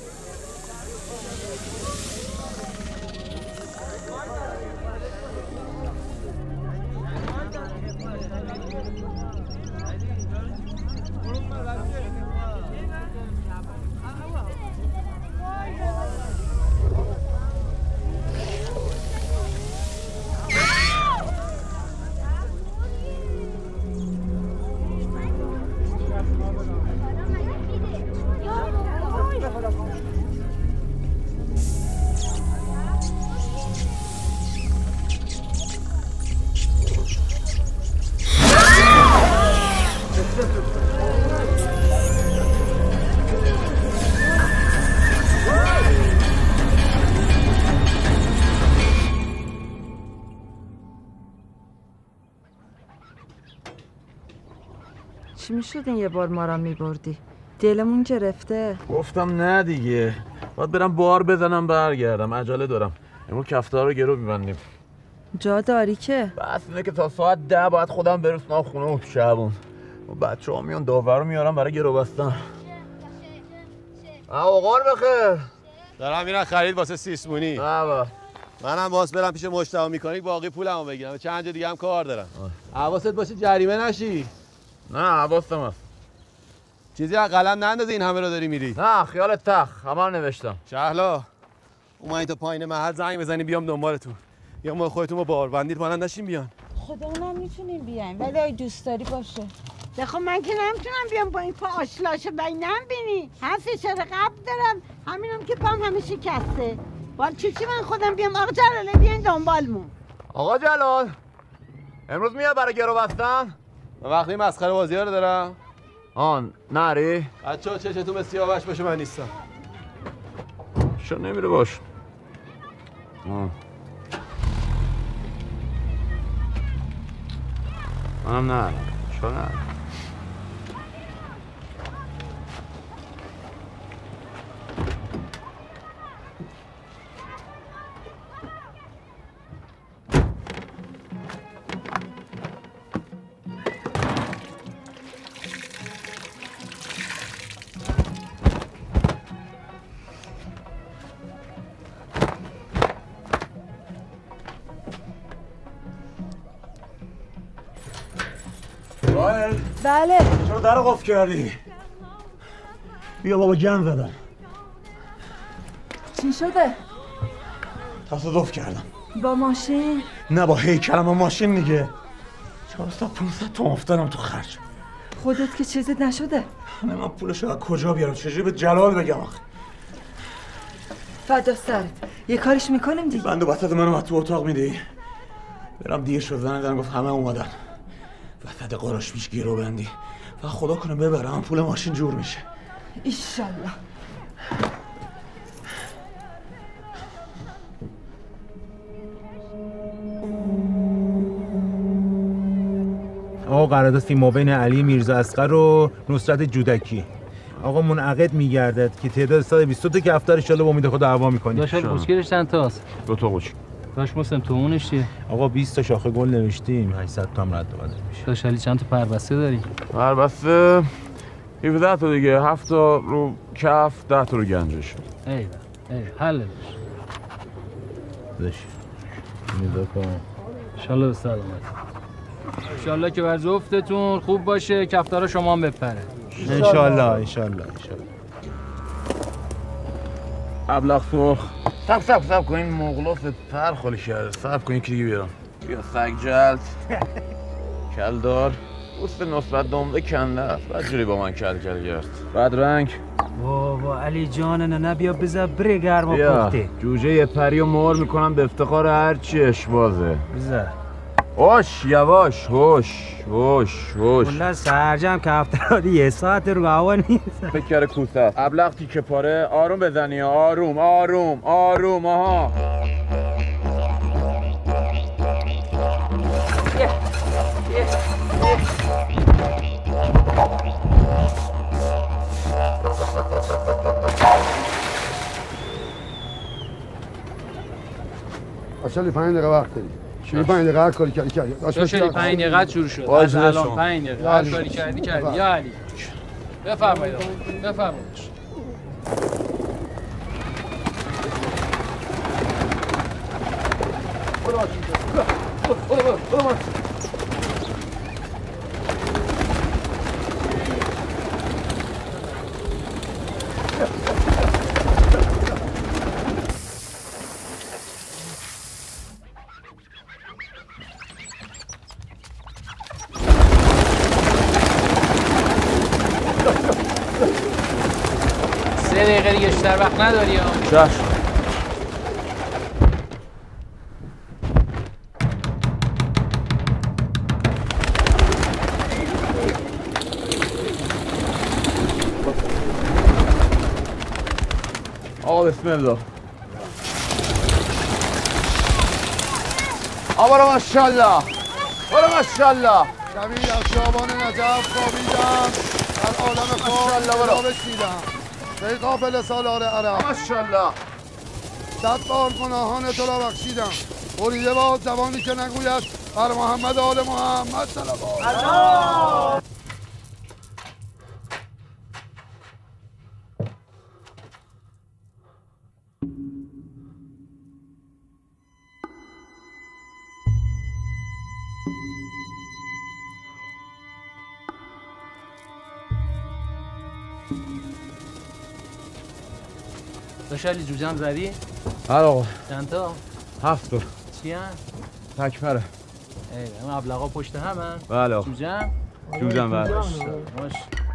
[SPEAKER 8] چی میشد این یه بار ما را میبردی؟ دلمون گرفته.
[SPEAKER 3] گفتم نه دیگه، باید برم بار بزنم برگردم، عجله دارم. امروز کفتار رو گرو میبندیم.
[SPEAKER 8] جا داری که؟
[SPEAKER 3] بس اینه که تا ساعت ده باید خودم برسونم خونه و شبون و بچه ها میان داور رو میارم برای گرو بستن. اوقار بخیر.
[SPEAKER 17] دارم میرن خرید واسه سیسمونی.
[SPEAKER 3] بابا
[SPEAKER 17] منم باز برم پیش مشتاق میکنی باقی پولمو بگیرم، چند جا دیگه هم کار دارم. حواست باشه جریمه نشی.
[SPEAKER 3] نه حواستم هست.
[SPEAKER 17] چیزی از قلم نندازی این همه رو داری میری؟
[SPEAKER 3] نه خیال تخ، همه رو نوشتم.
[SPEAKER 17] شهلا اومدی تا پایین محل زنگ بزنی بیام دنبالتون. یا ما خودتون با باربندید مانند نشین بیان.
[SPEAKER 9] خودمونم میتونیم بیایم ولی اگه دوست داری باشه. خب من که نمیتونم بیام با این پا آشلاشه بینم بینی. هم فشار قبل دارم، همینم که پام همه شکسته. ولی چی چی من خودم بیام؟ آقا جلاله بیاین دنبالمون.
[SPEAKER 3] آقا جلال امروز میاد برای گرو بستن؟
[SPEAKER 17] من وقتی مسخره بازی ها رو دارم.
[SPEAKER 3] آن نری؟
[SPEAKER 17] بچه‌ها چشتون به سیاوش باشه، من نیستم.
[SPEAKER 3] چرا نمیره باش؟ آه. منم نه چرا نه؟
[SPEAKER 8] بله.
[SPEAKER 3] چرا در قفل کردی؟ بیا بابا گن زدم.
[SPEAKER 8] چی شده؟
[SPEAKER 3] تصادف کردم.
[SPEAKER 8] با ماشین؟
[SPEAKER 3] نه با هیکلم و ماشین دیگه. چهارصد پانصد تومن افتادم تو خرج.
[SPEAKER 8] خودت که چیزت نشده؟
[SPEAKER 3] نه من پولشو از کجا بیارم؟ چجوری به جلال بگم آخه؟
[SPEAKER 8] فدا سرت. یه کاریش میکنیم دیگه.
[SPEAKER 3] بندو بسط منو تو اتاق میدی؟ برم دیر شد، زنه زن گفت همه اومدن. وسط قراش میش گیرو بندی. فقط خدا کنه ببرم پول ماشین جور میشه.
[SPEAKER 8] ایشالله.
[SPEAKER 20] آقا قرارداد فیلم بین علی میرزا اصغر و نصرت جودکی. آقا منعقد میگردد که تعداد صد و بیست تا کفتر ان شاء الله با امید خدا دعوا میکنیم.
[SPEAKER 21] داشت قوچگیرش چند تاست؟
[SPEAKER 3] دو تا قوچ.
[SPEAKER 21] داش مسلم تومونش چیه؟
[SPEAKER 20] آقا بیست تا شاخه گل نوشتیم، هشتصد تا هم رد و بدل میشه.
[SPEAKER 21] داش علی چند تا پربسته داری؟
[SPEAKER 3] پربسته هفده تا دیگه، هفت تا رو کف، ده تا رو گنجش.
[SPEAKER 21] ای ای حل داش.
[SPEAKER 20] داش. میذا کن.
[SPEAKER 21] ان شاء الله استاد اومد. ان شاء الله که بر جفتتون خوب باشه، کفترا شما هم بپره.
[SPEAKER 20] ان شاء الله ان شاء الله ان شاء الله.
[SPEAKER 3] ابلغ سرخ. سب سب سب کن، این مغلاف پر خالی کرده. سب کن یکی دیگه بیارم. بیا سگ جلد. کلدار. پوست نصرت دامده کنده است. بعد جوری با من کل کل کرد. بعد رنگ.
[SPEAKER 21] بابا علی جان نه نه بیا بذار بره گرما
[SPEAKER 3] بیا
[SPEAKER 21] پخته.
[SPEAKER 3] جوجه یه پری و مهر میکنم به افتخار هر چی اشبازه.
[SPEAKER 21] بذار.
[SPEAKER 16] هوش یواش هوش هوش هوش
[SPEAKER 21] والله سرجم کفتر یه ساعت رو هوا نیست.
[SPEAKER 16] فکر کوسه ابلغ تیکه پاره آروم بزنی آروم آروم آروم آها
[SPEAKER 6] آشالی پنج دقیقه وقت داری شما پنج دقیقه هر کاری کردی کردی
[SPEAKER 21] آشالی پنج دقیقه شروع شد از الان پنج دقیقه هر کاری کردی کردی یا علی بفرمایید بفرمایید سه دقیقه دیگه بیشتر وقت نداری ها.
[SPEAKER 16] چشم. آقا بسم الله. آقا برو ماشاءالله. برو ماشاءالله.
[SPEAKER 6] شبیه از شابان نجف خوابیدم در عالم خواب را بشیدم ای قافل سالار عرب
[SPEAKER 16] ماشاءالله
[SPEAKER 6] صد بار گناهان تو را بخشیدم بریده باد زبانی که نگوید بر محمد آل محمد صلوات.
[SPEAKER 21] داشالی جوجم زدی؟
[SPEAKER 16] هر آقا
[SPEAKER 21] چند تا؟
[SPEAKER 16] هفت تا
[SPEAKER 21] چی هم؟
[SPEAKER 16] تکمره
[SPEAKER 21] ای مبلغا پشت همه؟
[SPEAKER 16] بله آقا
[SPEAKER 21] جوجم؟
[SPEAKER 16] جوجم بله
[SPEAKER 21] باش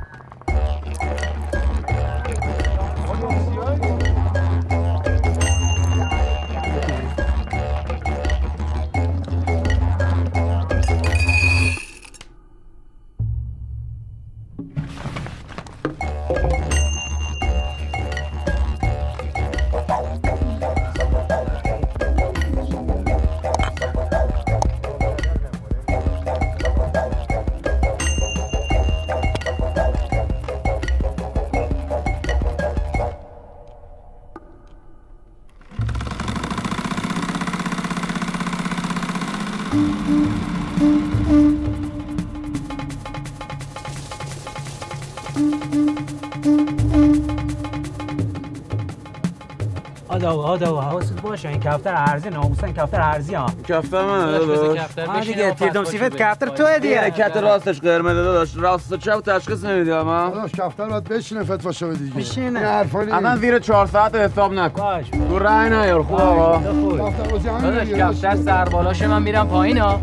[SPEAKER 21] آداو آداو حواست باشه این کفتر ارزی ناموسن کفتر ارزی ها
[SPEAKER 16] کفتر من داداش
[SPEAKER 21] ها دیگه تیردم سیفت کفتر توه دیگه
[SPEAKER 16] حرکت راستش قرمز داداش راست و چپ تشخیص نمیدم ها
[SPEAKER 6] داداش کفتر باید بشینه فتوا شو دیگه
[SPEAKER 21] بشینه
[SPEAKER 6] این حرفا نیست
[SPEAKER 16] اصلا زیر چهار ساعت حساب نکن
[SPEAKER 21] باش
[SPEAKER 16] تو رای نیار خوب آقا
[SPEAKER 6] کفتر بازی همین
[SPEAKER 21] داداش
[SPEAKER 6] دیگه
[SPEAKER 21] کفتر سربالاشه من میرم پایین ها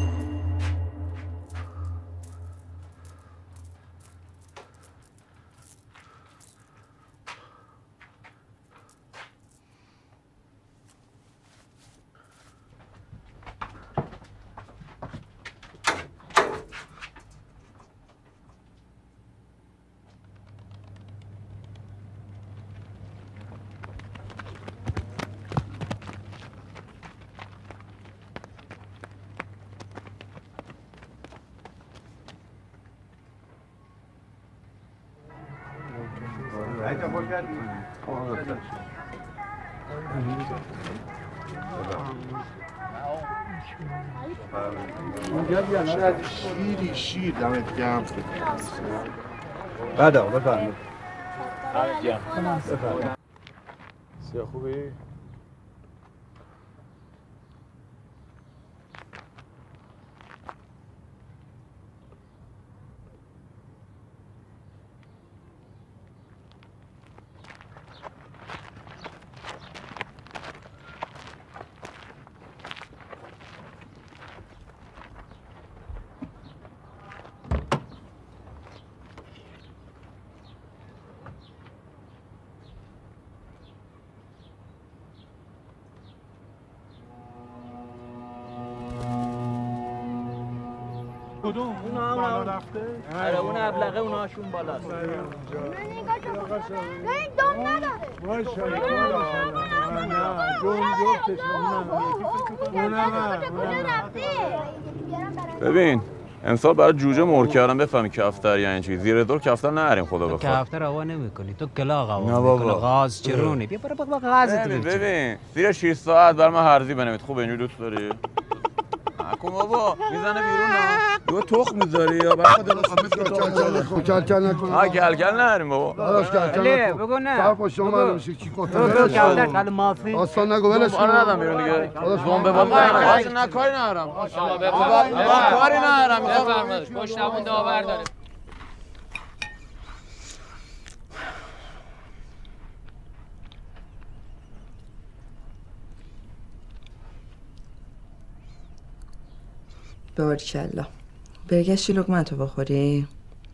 [SPEAKER 6] شیری شیر دمت گرم
[SPEAKER 12] بعد آقا بفرمایید
[SPEAKER 16] سیاه خوبی؟
[SPEAKER 20] کدوم؟
[SPEAKER 19] اون هم بالا رفته؟
[SPEAKER 21] آره اون ابلغه اونهاشون بالاست.
[SPEAKER 14] این دم نداره.
[SPEAKER 13] ببین امسال برای جوجه مهر کردم بفهمی کفتر یعنی چی. زیر دور کفتر نریم خدا بخواد.
[SPEAKER 21] کفتر هوا نمیکنی تو کلاغ هوا
[SPEAKER 13] نه بابا.
[SPEAKER 21] میکنی غاز چرونی بیا برو بابا غازت
[SPEAKER 13] ببین ببین زیر شش ساعت بر من هرزی بنویس. خوب اینجوری دوست داری؟ نکن بابا میزنه بیرون نه. دو تخم میذاری یا بعد
[SPEAKER 6] کل کل نکن.
[SPEAKER 13] ها کل کل نریم بابا.
[SPEAKER 6] داداش کل کل نکن.
[SPEAKER 21] بگو نه.
[SPEAKER 6] صاحب با شما معلوم میشه کی کتر.
[SPEAKER 21] بگو کفتر کل مافی.
[SPEAKER 6] آسان نگو ولش کن.
[SPEAKER 13] آره ندم بیرون دیگه.
[SPEAKER 6] داداش
[SPEAKER 13] زنبه بابا نه کاری ندارم.
[SPEAKER 21] شما
[SPEAKER 13] بفرمایید. کاری ندارم.
[SPEAKER 21] بفرمایید. پشتمون داور داره.
[SPEAKER 8] باریکلا. برگشتی لقمتو بخوری؟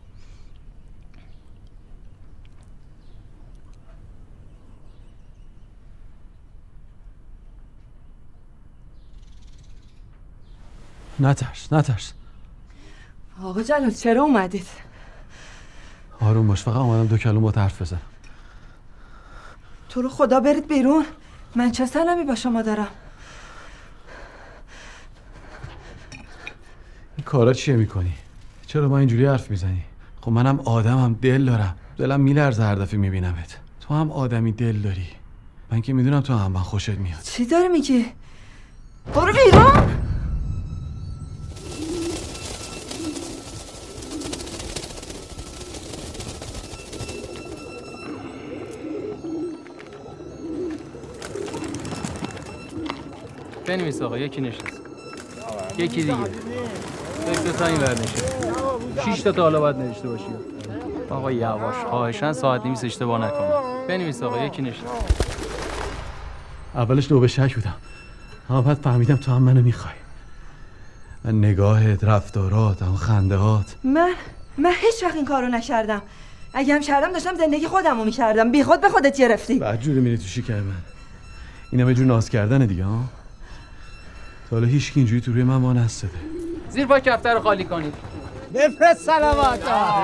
[SPEAKER 17] نترس نترس.
[SPEAKER 8] آقا جلال چرا اومدید؟
[SPEAKER 17] آروم باش، فقط اومدم دو کلمه با حرف بزنم.
[SPEAKER 8] تو رو خدا برید بیرون. من چه سلمی با شما دارم؟
[SPEAKER 17] این کارا چیه میکنی؟ چرا ما اینجوری حرف میزنی؟ خب منم آدمم، دل دارم. دلم میلرزه هر دفعه میبینمت. تو هم آدمی دل داری. من که میدونم تو هم من خوشت میاد.
[SPEAKER 8] چی داری میگی؟ برو بیرون.
[SPEAKER 21] بنویس آقا یکی نشست. یکی دیگه. فکر تا این ور نشست. شش تا تا حالا باید نوشته باشی. آقا یواش خواهشاً ساعت نیمه اشتباه نکن. بنویس آقا یکی نشست.
[SPEAKER 17] اولش نوبه شک بودم. اما بعد فهمیدم تو هم منو میخوای. من نگاهت، رفتارات، اون خندهات.
[SPEAKER 8] من من هیچ وقت این کارو نکردم. اگه هم کردم داشتم زندگی خودمو میکردم. بی خود به خودت گرفتی.
[SPEAKER 17] بعد جوری میری تو شکر من. اینم یه جور ناز کردن دیگه ها. تا حالا هیچ کی اینجوری تو روی من ما نستده.
[SPEAKER 21] زیر پای کفتر رو خالی کنید.
[SPEAKER 19] بفرست سلامات.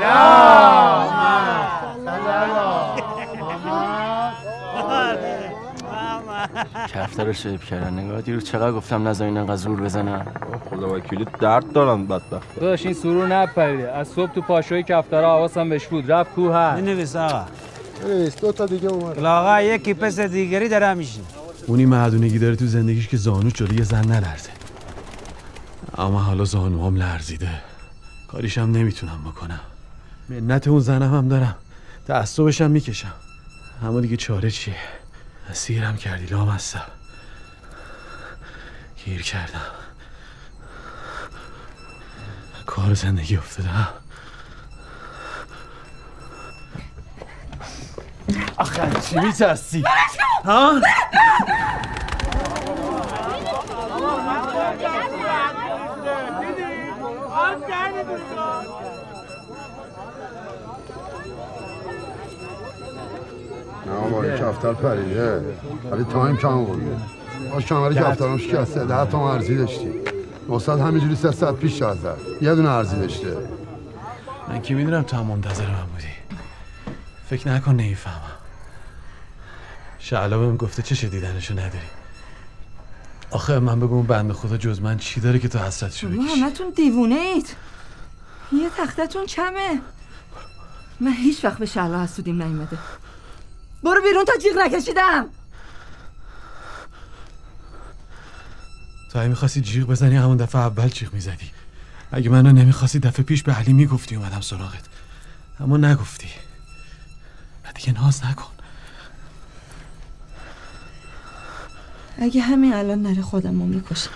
[SPEAKER 4] کفتر رو شیپ کردن. نگاه دیروز چقدر گفتم نذارین انقدر زور بزنن. خدا وکیلی درد دارن بدبخت.
[SPEAKER 21] داداش این سرور نپریده. از صبح تو پاشوی کفترها حواسم بهش بود. رفت کوه هست.
[SPEAKER 19] بنویس آقا.
[SPEAKER 6] بنویس دو تا دیگه اومد.
[SPEAKER 19] آقا یکی پس دیگری داره میشه.
[SPEAKER 17] اونی مردونگی داره تو زندگیش که زانو جلوی یه زن نلرزه. اما حالا زانوام لرزیده. کاریشم نمیتونم بکنم. منت اون زنم هم دارم. تعصبش هم میکشم. اما دیگه چاره چیه؟ اسیرم کردی لامصب. گیر کردم. کار زندگی افتادم. آخه چی میترسی؟ ها؟
[SPEAKER 6] نه با این کفتر پریده ولی تایم کم بوده. باش کمری کفترم شکسته. ده تا ارزی داشتی. نصد همینجوری سه ساعت پیش شد زد. یه دونه ارزی داشته.
[SPEAKER 17] من که میدونم تو هم منتظر من بودی. فکر نکن نمیفهمم. شعلا بهم گفته چه دیدنشو نداری. آخه من بگم بنده خدا جز من چی داره که تو حسرتشو بکشی؟
[SPEAKER 8] همتون دیوونه اید. یه تختتون کمه. من هیچ وقت به شعلا حسودیم نیومده. برو بیرون تا جیغ نکشیدم.
[SPEAKER 17] تو اگه میخواستی جیغ بزنی همون دفعه اول جیغ میزدی. اگه منو نمیخواستی دفعه پیش به علی میگفتی اومدم سراغت. اما نگفتی. و دیگه ناز نکن.
[SPEAKER 8] اگه همین الان نره خودمو میکشم.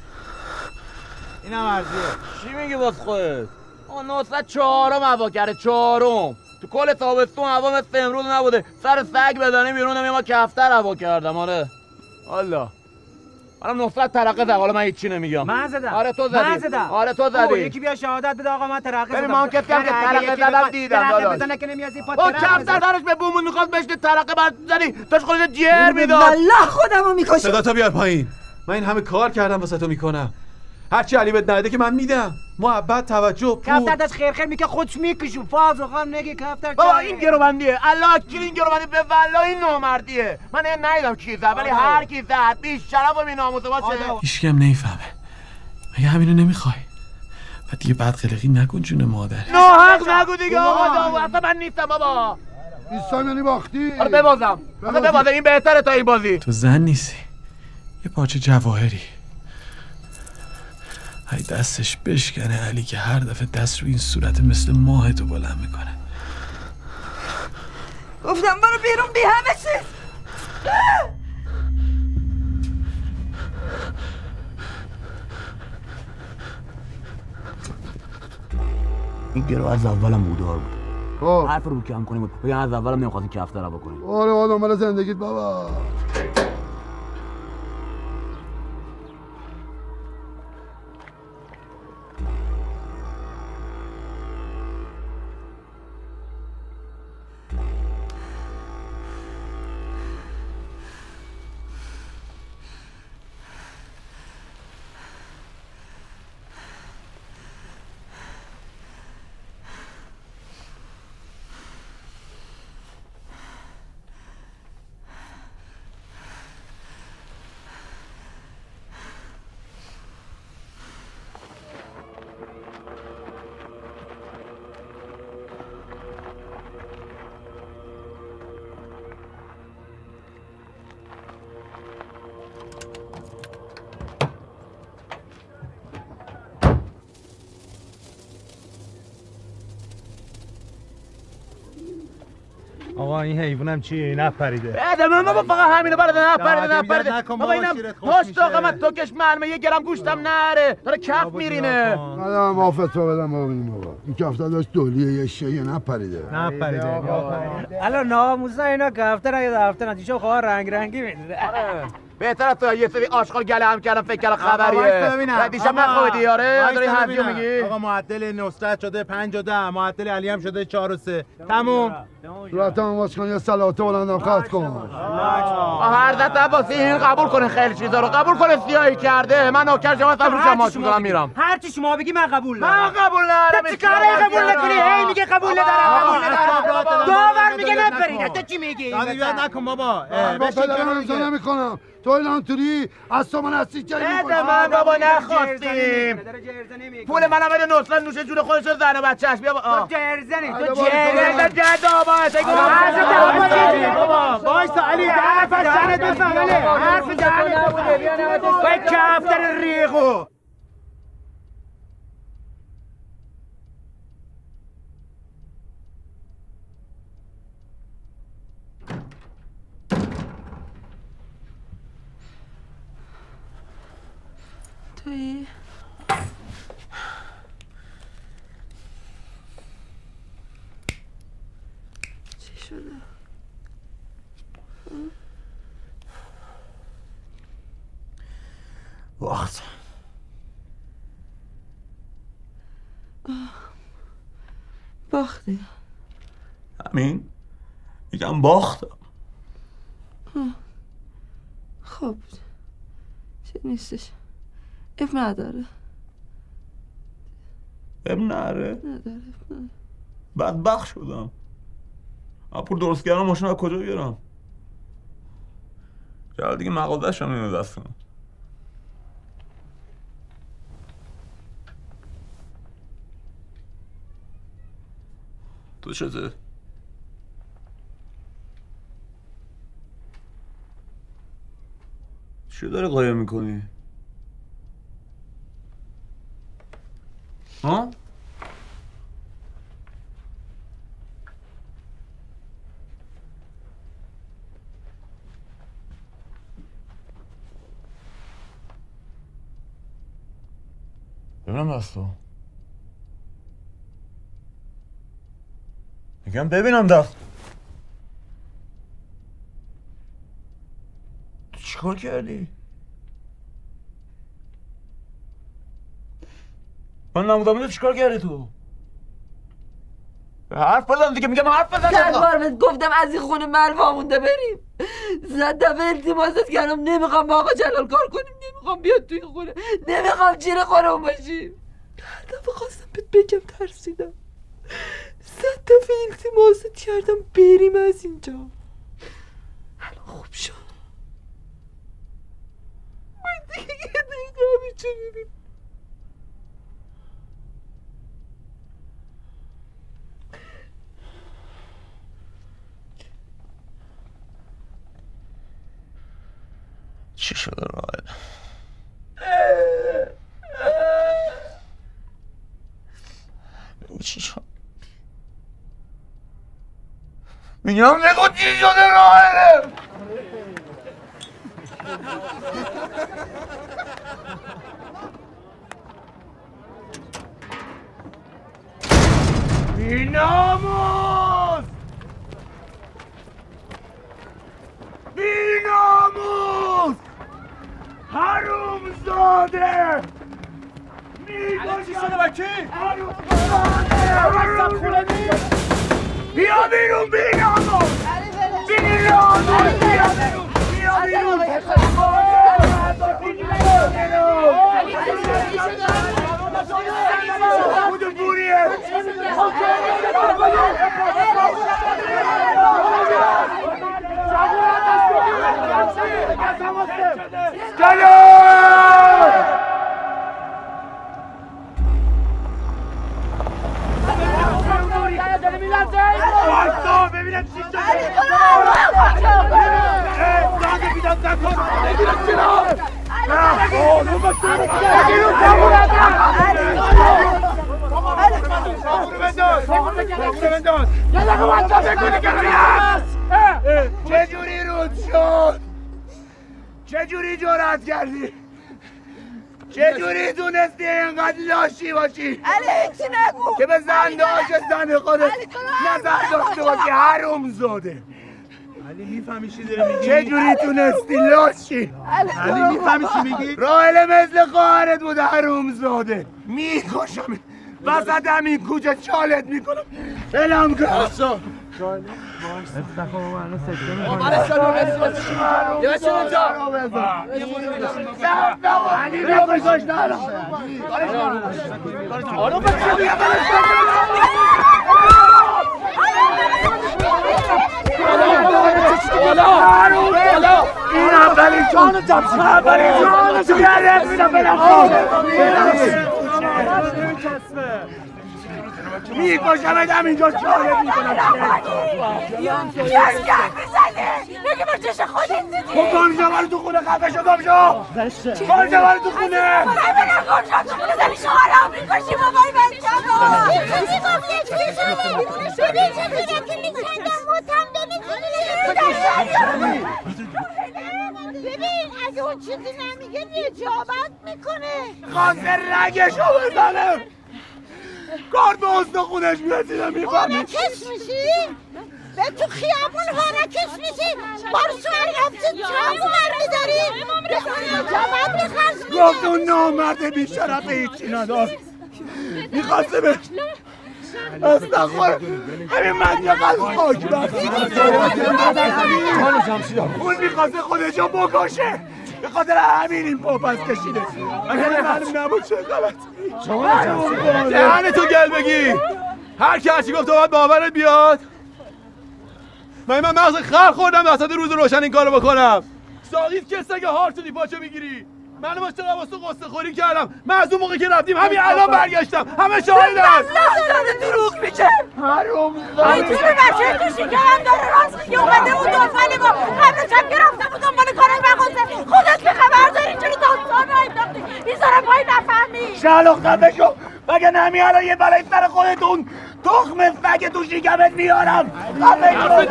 [SPEAKER 1] اینم ارزیه. چی میگی باز خودت؟ آقا نصد چهارم هوا کرده چهارم. تو کل تابستون هوا مثل امروز نبوده. سر سگ بدنی بیرون نمیام کفتر هوا کردم. آره والا الان نصد ترقه زد. حالا من هیچی نمیگم.
[SPEAKER 19] من زدم.
[SPEAKER 1] آره تو زدی.
[SPEAKER 19] من زدم.
[SPEAKER 1] آره تو زدی.
[SPEAKER 19] یکی بیا شهادت بده آقا من ترقه زدم.
[SPEAKER 1] ببین من که کم که ترقه زدم دیدم داداش.
[SPEAKER 19] ترقه بزنه که نمیازی پات.
[SPEAKER 1] اون کفتر درش به بومون میخواست بهش ترقه بعد زدی. داش خودش جر میداد.
[SPEAKER 8] والله خودمو میکشم.
[SPEAKER 17] صدا تا بیار پایین. من این همه کار کردم واسه تو میکنم. هرچی علی بهت نده که من میدم. محبت، توجه، پول.
[SPEAKER 5] کفتر داشت خیر خیر میگه خودش میکشون فاز و خواهم نگه کفتر
[SPEAKER 1] بابا این گروبندیه الله کی این گروبندی به والله این نامردیه. من این ندیدم کی زد ولی هر کی زد بی شرف و بی ناموسه باشه.
[SPEAKER 17] هیچ کم نمیفهمه. مگه همینو نمیخوای؟ بعد دیگه بد قلقی نکن جون مادر.
[SPEAKER 1] نه حق نگو دیگه آقا داو اصلا من نیستم بابا.
[SPEAKER 6] ایستام یعنی باختی.
[SPEAKER 1] آره ببازم. آخه ببازم این بهتره تا این بازی.
[SPEAKER 17] تو زن نیستی. یه پارچه جواهری. ای دستش بشکنه علی که هر دفعه دست رو این صورت مثل ماه تو بلند میکنه.
[SPEAKER 2] گفتم برو بیرون بی همه چیز.
[SPEAKER 1] این گروه از اولم بودار بود.
[SPEAKER 6] خب
[SPEAKER 1] حرف رو کم کنیم بود. بگم از اولم نمیخواستیم کفتر رو بکنیم.
[SPEAKER 6] آره آدم برای زندگیت بابا.
[SPEAKER 20] آقا این حیوانم چیه؟ نپریده.
[SPEAKER 1] بده من بابا فقط همینو برده نپریده
[SPEAKER 20] نپریده
[SPEAKER 1] نپریده.
[SPEAKER 20] نکن
[SPEAKER 1] بابا
[SPEAKER 20] بابا
[SPEAKER 1] اینم
[SPEAKER 20] شیرت خوش
[SPEAKER 1] پاش
[SPEAKER 20] میشه.
[SPEAKER 1] طاقمت توکش معلمه یه گرم گوشتم نره. داره کف میرینه.
[SPEAKER 6] ندم مافت رو بدم بابا ببینیم بابا. این کفتر داشت دولیه یه شیه نپریده.
[SPEAKER 20] نپریده.
[SPEAKER 5] الان ناموسا اینا کفتر یه دفتر نتیجه خواه رنگ رنگی میده.
[SPEAKER 1] بهتر از تو یه سری آشغال گله هم کردم فکر کردم خبریه. دیشب نخوابیدی آره داری حرفیو میگی.
[SPEAKER 20] آقا معدل نصرت شده پنج و ده، معدل علی هم شده چهار و سه. تموم.
[SPEAKER 6] صورتم واس کن یه صلوات بلندم خط کن.
[SPEAKER 1] حضرت عباسی این قبول کنه خیلی چیزا رو قبول کنه سیاهی کرده. من نوکر شما هستم روش ماش می‌کنم میرم.
[SPEAKER 5] هر چی شما بگی من قبول
[SPEAKER 1] ندارم. من قبول ندارم.
[SPEAKER 5] تو چیکاره قبول نکنی؟ هی میگه قبول ندارم قبول ندارم. داور میگه نپریده. تو چی میگی؟
[SPEAKER 20] دادی بیاد نکن بابا.
[SPEAKER 6] با پدرم امضا نمی‌کنم. تو اینطوری از تو من هستی چه
[SPEAKER 1] بده من بابا نخواستیم. پول منم بده نصرت نوشه جون خودش و زن و بچه‌اش بیا
[SPEAKER 5] تو جرزنی تو
[SPEAKER 1] جرزن جد
[SPEAKER 5] بابا وایسا علی حرف از سرت بفهم علی حرف دهنت وای کفتر ریغو
[SPEAKER 8] تویی؟ چی شده؟
[SPEAKER 13] باخت
[SPEAKER 8] باختی؟
[SPEAKER 13] همین میگم باختم.
[SPEAKER 8] خب چی نیستش اب نداره
[SPEAKER 13] اب نره
[SPEAKER 8] نداره
[SPEAKER 13] بدبخت شدم. پول درست کردم ماشین از کجا بیارم؟ چرا دیگه مغازه‌ش هم اینو دست کنم. تو چته؟ چی داری قایم میکنی؟ ها؟ ببینم دستو. میگم ببینم دست. تو چیکار کردی؟ من نمودم تو چیکار کردی تو؟
[SPEAKER 1] حرف بزن دیگه، میگم حرف بزن.
[SPEAKER 2] چند بار بهت گفتم از این خونه من وامونده بریم. صد دفعه التماست کردم نمیخوام با آقا جلال کار کنیم، نمیخوام بیاد توی خونه، نمیخوام چیره خورم باشیم. هر دفعه خواستم بهت بگم ترسیدم. صد دفعه التماست کردم بریم از اینجا. الان خوب شد. من دیگه یه دقیقه همیچه میبیم.
[SPEAKER 13] چی شده رائل؟ بگو چی شد؟ میگم بگو چی شده رائل؟
[SPEAKER 1] بیناموس! بیناموس! حروم زاده!
[SPEAKER 5] چی شده بکی؟
[SPEAKER 1] حروم زاده! بیا بیرون بیناموس! بیناموس! بیا بیرون! بیا بیرون! خود بوریه! ببینم چی شده داده بیدم نکن بگیرم چرا چجوری رود شد چجوری جرأت کردی چجوری تونستی اینقدر لاشی باشی؟
[SPEAKER 2] علی هیچی نگو
[SPEAKER 1] که به زن داشت زن خودت نظر داشته باشی حروم زاده
[SPEAKER 5] علی میفهمی چی داره میگی؟
[SPEAKER 1] چجوری تونستی لاشی؟
[SPEAKER 5] علی میفهمی چی میگی؟
[SPEAKER 1] رائل مثل خواهرت بود حروم زاده میکشم وسط همین کوچه چالت میکنم اعلام کن
[SPEAKER 5] افتخار منو سکته میکنه یه بچه اینجا
[SPEAKER 1] علی بکشش نرم آرو بچه بیا این اولین جانو جمشید اولین جانو تو گردت میدم برم میکشمت همینجا چالت میکنم
[SPEAKER 2] گرگرد میزنی بگی مرچش خودت دیدی
[SPEAKER 1] خب گامجا برو تو خونه خفه شو گامجا گامجا برو تو خونه
[SPEAKER 2] ببینم گامجا تو خونه داری شهرام میکشی بابای بچه ها چیزی گفتی چیزی شما میدونی شدی چیزی وکیلی کردم متم بمیدونی
[SPEAKER 9] ببین اگه اون چیزی نمیگه نجابت میکنه
[SPEAKER 1] خواست رگشو بزنم کار به استخونش میرسیدم میفهمی
[SPEAKER 9] هارکش میشی؟ به تو خیابون هارکش میشی؟ بارو شوهر رفتی چاقو برمیداری؟ به خون نجابت بخرج میده
[SPEAKER 1] گفت اون نامرد بیشرف هیچی ندار میخواسته بهش استغفر همین من یه قلب خاک بست اون میخواسته خودشو بکشه به خاطر همین این پاپس کشیده اگر معلوم نبود چه غلط
[SPEAKER 17] دهن تو گل بگی هر کی هرچی گفت باید باورت بیاد من من مغز خر خوردم وسط روز روشن این کارو بکنم ساقیت که سگ هار شدی پاچه میگیری من باش چقدر واسه قصه خوری کردم من از اون موقع که رفتیم همین الان برگشتم همه شاهدن
[SPEAKER 2] لحظه دروغ میگه
[SPEAKER 1] حروم
[SPEAKER 2] این توی بچه تو شکرم داره راست میگه اومده بود دنبال ما قبل شب که رفته بود دنبال کارای مغازه خودت که خبر داری چرا داستان رو انداختی میذاره پای نفهمی
[SPEAKER 1] شلوغ خفه شو مگه نمی الان یه بلای سر خودتون تخم فگ تو شکمت میارم خفه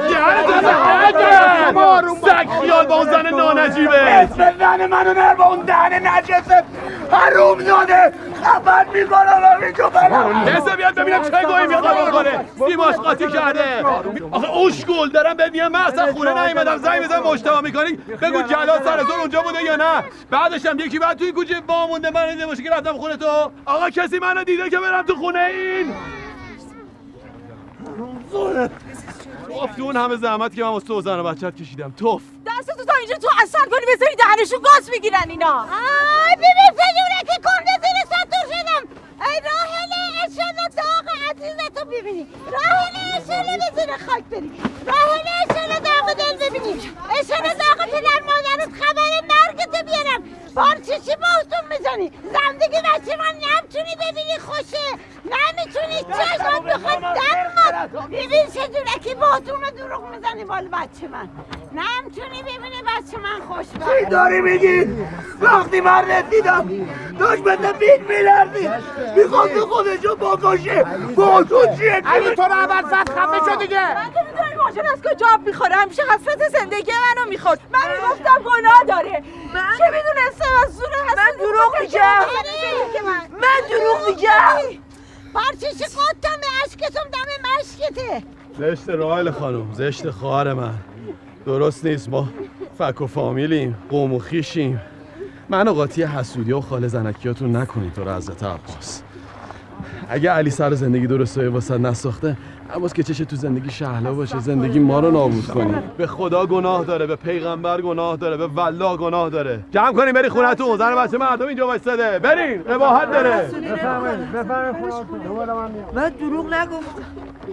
[SPEAKER 1] شو
[SPEAKER 17] سگ خیال با اون زن نانجیبه
[SPEAKER 1] اسم زن منو نر با اون دهن نجسه حروم زاده خفت میکنم همینجا برم
[SPEAKER 17] حسه بیاد ببینم چه گویی میخواد بکنه سیماش قاطی کرده آخه اشکول دارم بهت میگم من اصلا خونه نیومدم زنگ بزن مشتبه میکنی بگو جلال سر زور اونجا بوده یا نه بعدش هم یکی بعد توی کوچه وامونده من دیده باشه که رفتم خونه تو آقا کسی منو دیده که برم تو خونه این خونه توف تو اون همه زحمت که من واسه زن و بچت کشیدم توف
[SPEAKER 7] دستتو تا اینجا تو اثر کنی بذاری دهنشون گاز میگیرن اینا.
[SPEAKER 9] آی ببین فجونه که کنده زیر سطور شدم. ای راحله اشالا داغ عزیزتو ببینی. راحله اشالا به زیر خاک بری. راحله اشالا داغ دل ببینی. اشالا داغ پدر مادرت خبر مرگتو بیارم. بار چی چی باهتون میزنی؟ زندگی بچه من نمیتونی ببینی خوشه. نمیتونی چشمات بخواد دم ببین چجوره که باهتون رو دروغ میزنی بال بچه من. نمیتونی ببینی بچه من خوش بخواد.
[SPEAKER 1] چی داری میگی؟ وقتی من رسیدم داشت مثل بیت میلردی میخواست خودشو بکشه با تو چیه؟
[SPEAKER 5] علی تو رو اول فت خفه شو دیگه.
[SPEAKER 7] من که میدونی ماشین از کجا آب میخوره همیشه حسرت زندگی منو میخورد. من میگفتم گناه داره. چه میدونستم از زور حسرت
[SPEAKER 2] من دروغ میگم. من دروغ میگم.
[SPEAKER 9] پارچش قطعم به عشقتون دم مشکته.
[SPEAKER 17] زشت راحل خانم زشت خواهر من درست نیست ما فک و فامیلیم قوم و خیشیم منو قاطی حسودی و خاله زنکیاتون نکنید تو رو حضرت عباس اگه علی سر زندگی درسته واسه نساخته عباس که چشه تو زندگی شهلا باشه زندگی ما رو نابود کنی به خدا گناه داره به پیغمبر گناه داره به والله گناه داره جمع کنیم بری خونتون زن بچه مردم اینجا وایساده برین قباحت داره
[SPEAKER 5] بفرمایید بفرمایید خونتون دوباره من میام
[SPEAKER 2] من دروغ نگفتم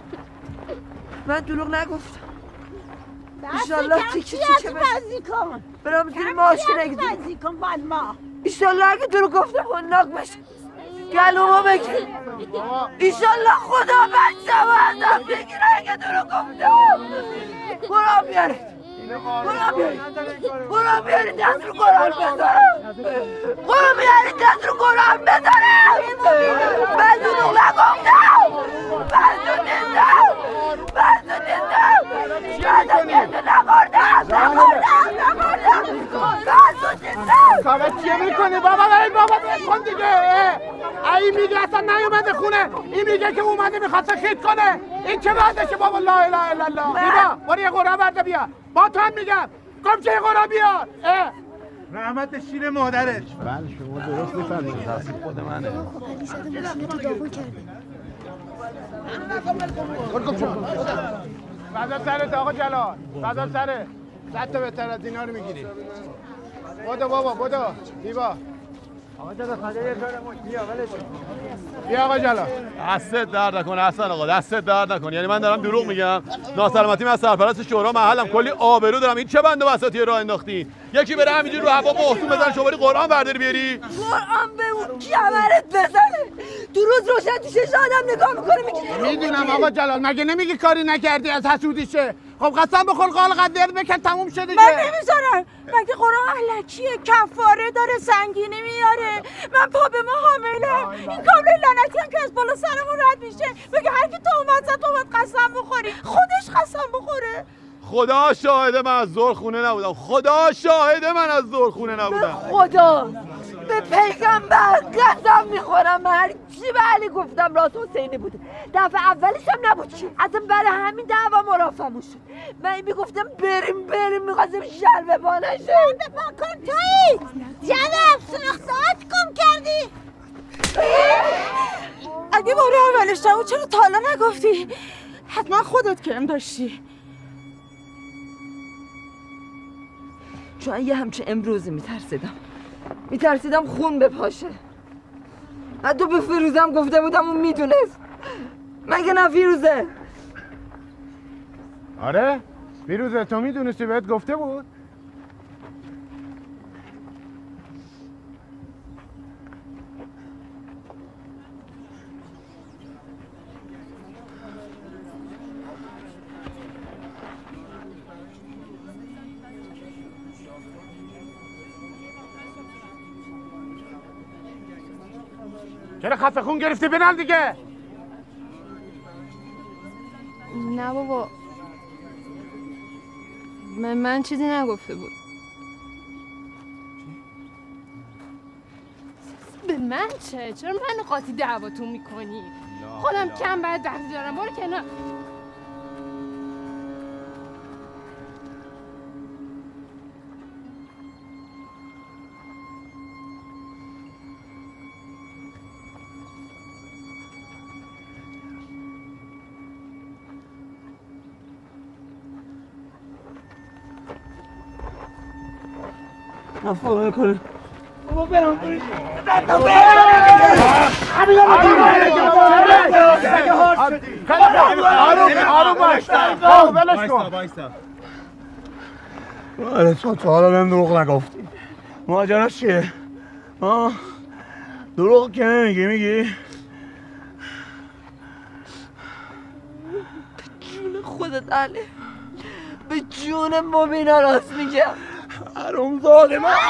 [SPEAKER 2] من دروغ نگفتم ایشالله تیکی تیکه
[SPEAKER 9] بازی کن.
[SPEAKER 2] برام زیر ماشین اگه
[SPEAKER 9] بازی کن بال ما.
[SPEAKER 2] ایشالله اگه دروغ گفتم خونناک بشه گلومو بگیر ایشالله خدا بچه و ازم بگیره اگه دروغ گفتم قرآن بیارید قرآن بیارید قرآن بیارید دست رو قرآن بذارم قرآن بیارید دست رو قرآن بذارم من دروغ نگفتم من دروغ نیستم من دروغ نیستم من دروغ نخوردم نخوردم نخوردم من دروغ نیستم
[SPEAKER 5] کارا چیه میکنی بابا ای بابا کن دیگه ای میگه اصلا نیومده خونه این میگه که اومده میخواسته خیت کنه این چه بعدشه بابا لا اله الا الله بابا برو یه قرآن برده بیا با تو هم میگم گم چه یه قرآن بیار رحمت شیر مادرش
[SPEAKER 17] بله شما درست میفهمید تقصیر خود منه
[SPEAKER 5] فضا سرت آقا جلال فضا سرت صد تا بهتر از اینا رو میگیری بودو بابا بودو دیبا آقا جلال خاله یه کار بیا ولش بیا آقا جلال
[SPEAKER 17] دستت درد نکنه حسن آقا دستت درد نکنه یعنی من دارم دروغ میگم ناسلامتی من سرپرست شورا محلم کلی آبرو دارم این چه بنده بساطی راه انداختین یکی بره همینجوری رو هوا محتوم بزنه شما بری قرآن برداری بیاری
[SPEAKER 2] قرآن به اون کمرت بزنه دو روز روشن تو چشم آدم نگاه میکنه میگی
[SPEAKER 5] میدونم آقا جلال مگه نمیگی کاری نکردی از حسودیشه خب قسم بخور قال قدر بکن تموم شده دیگه
[SPEAKER 7] من نمیذارم مگه قرآن علکیه کفاره داره سنگینی میاره من پا به ما حامله این کامل لعنتی هم که از بالا سرمون رد میشه مگه هر کی تو اومد زد تو باید قسم بخوری خودش قسم بخوره
[SPEAKER 17] خدا شاهد من از زور خونه نبودم خدا شاهد من از زور خونه نبودم
[SPEAKER 2] خدا به پیغمبر قسم میخورم من هر چی به علی گفتم راست حسینی بوده دفعه اولش هم نبود چی اصلا برای همین دعوا مرافعمون شد من میگفتم بریم بریم میخواستیم شلوه بالا شد
[SPEAKER 9] دفاع کن تویی جواب سنختات کم کردی
[SPEAKER 7] اگه باره اولش نبود چرا تا حالا نگفتی حتما خودت کم داشتی
[SPEAKER 2] چون یه همچه امروزی میترسیدم میترسیدم خون بپاشه حتی به فیروزم گفته بودم اون میدونست مگه نه فیروزه
[SPEAKER 5] آره فیروزه تو میدونستی بهت گفته بود چرا خفه خون گرفتی بنال دیگه
[SPEAKER 10] نه بابا من, من چیزی نگفته بود به من چه؟ چرا من قاطی دعواتون میکنی؟ خودم کم باید وقتی دارم برو کنار
[SPEAKER 1] خدا نکنه بابا برام کنید
[SPEAKER 5] آروم آروم باش ولش کن
[SPEAKER 1] آره تو تا حالا بهم دروغ نگفتی ماجراش چیه؟ آه دروغ که نمیگی میگی؟
[SPEAKER 2] به جون خودت علی به جون مبینا راست میگم
[SPEAKER 1] حروم زاده من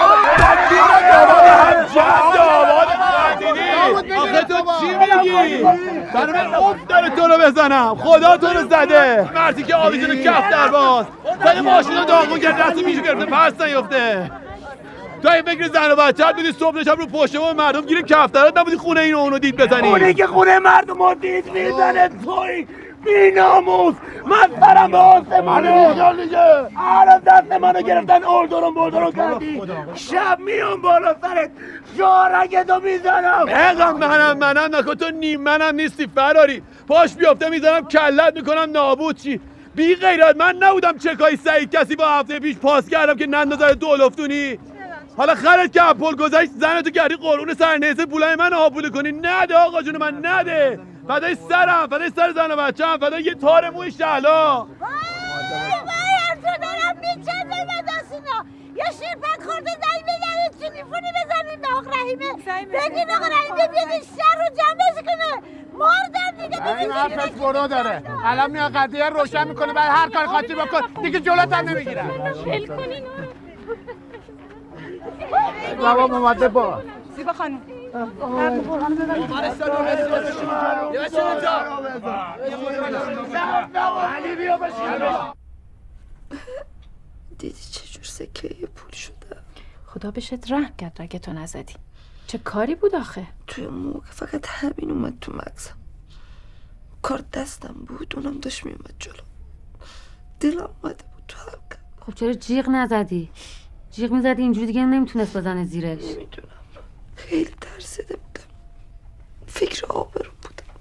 [SPEAKER 5] آخه تو چی میگی؟ برای من اوف داره تو رو بزنم خدا تو رو زده مردی که آویزون کف در باز زده ماشین رو داغون کرد دست میشه گرفته پس نیفته تو این فکر زن و بچه‌ت بودی صبح شب رو پشت بوم مردم گیری کفترات نبودی خونه اینو اونو دید بزنی
[SPEAKER 1] اونی که خونه مردم رو دید میزنه توی بی ناموس من سرم به آسمانه الان دست منو گرفتن اردورم بردورم کردی شب میام بالا سرت جارگتو میزنم
[SPEAKER 5] اینقدر منم منم نکن تو نیم منم نیستی فراری پاش بیافته میزنم کلت میکنم نابود چی بی غیرت من نبودم چکای سعید کسی با هفته پیش پاس کردم که نندازه دولفتونی حالا خرت که پل گذشت زنتو کردی قرون سرنیزه پولای من آبوله کنی نده آقا جون من نده فدای سرم فدای سر زن و بچه‌م فدای یه تار موی شهلا
[SPEAKER 9] وای وای تو دارم میچنده به دستینا یه شیرپک خورده زنگ بزنید تلفنی بزنید به آقا رحیمه بگین آقا رحیمه بیادید شهر رو جمعش کنه مردن دیگه
[SPEAKER 5] این حرفش برو داره الان میاد قضیه روشن میکنه بعد هر کار خاطی بکن دیگه جلوت هم نمیگیرم
[SPEAKER 10] ول کنین
[SPEAKER 5] بابا اومده با
[SPEAKER 7] زیبا خانم
[SPEAKER 8] دیدی چجور سکه پول شده
[SPEAKER 11] خدا بهشت رحم کرد اگه تو نزدی چه کاری بود آخه
[SPEAKER 8] توی موقع فقط همین اومد تو مغزم کار دستم بود اونم داشت میومد جلو دلم اومده بود تو حلقم
[SPEAKER 15] خب چرا جیغ نزدی؟ جیغ میزدی اینجوری دیگه نمیتونست بزنه زیرش
[SPEAKER 8] نمیدونم خیلی ترسیده بودم فکر آبرو بودم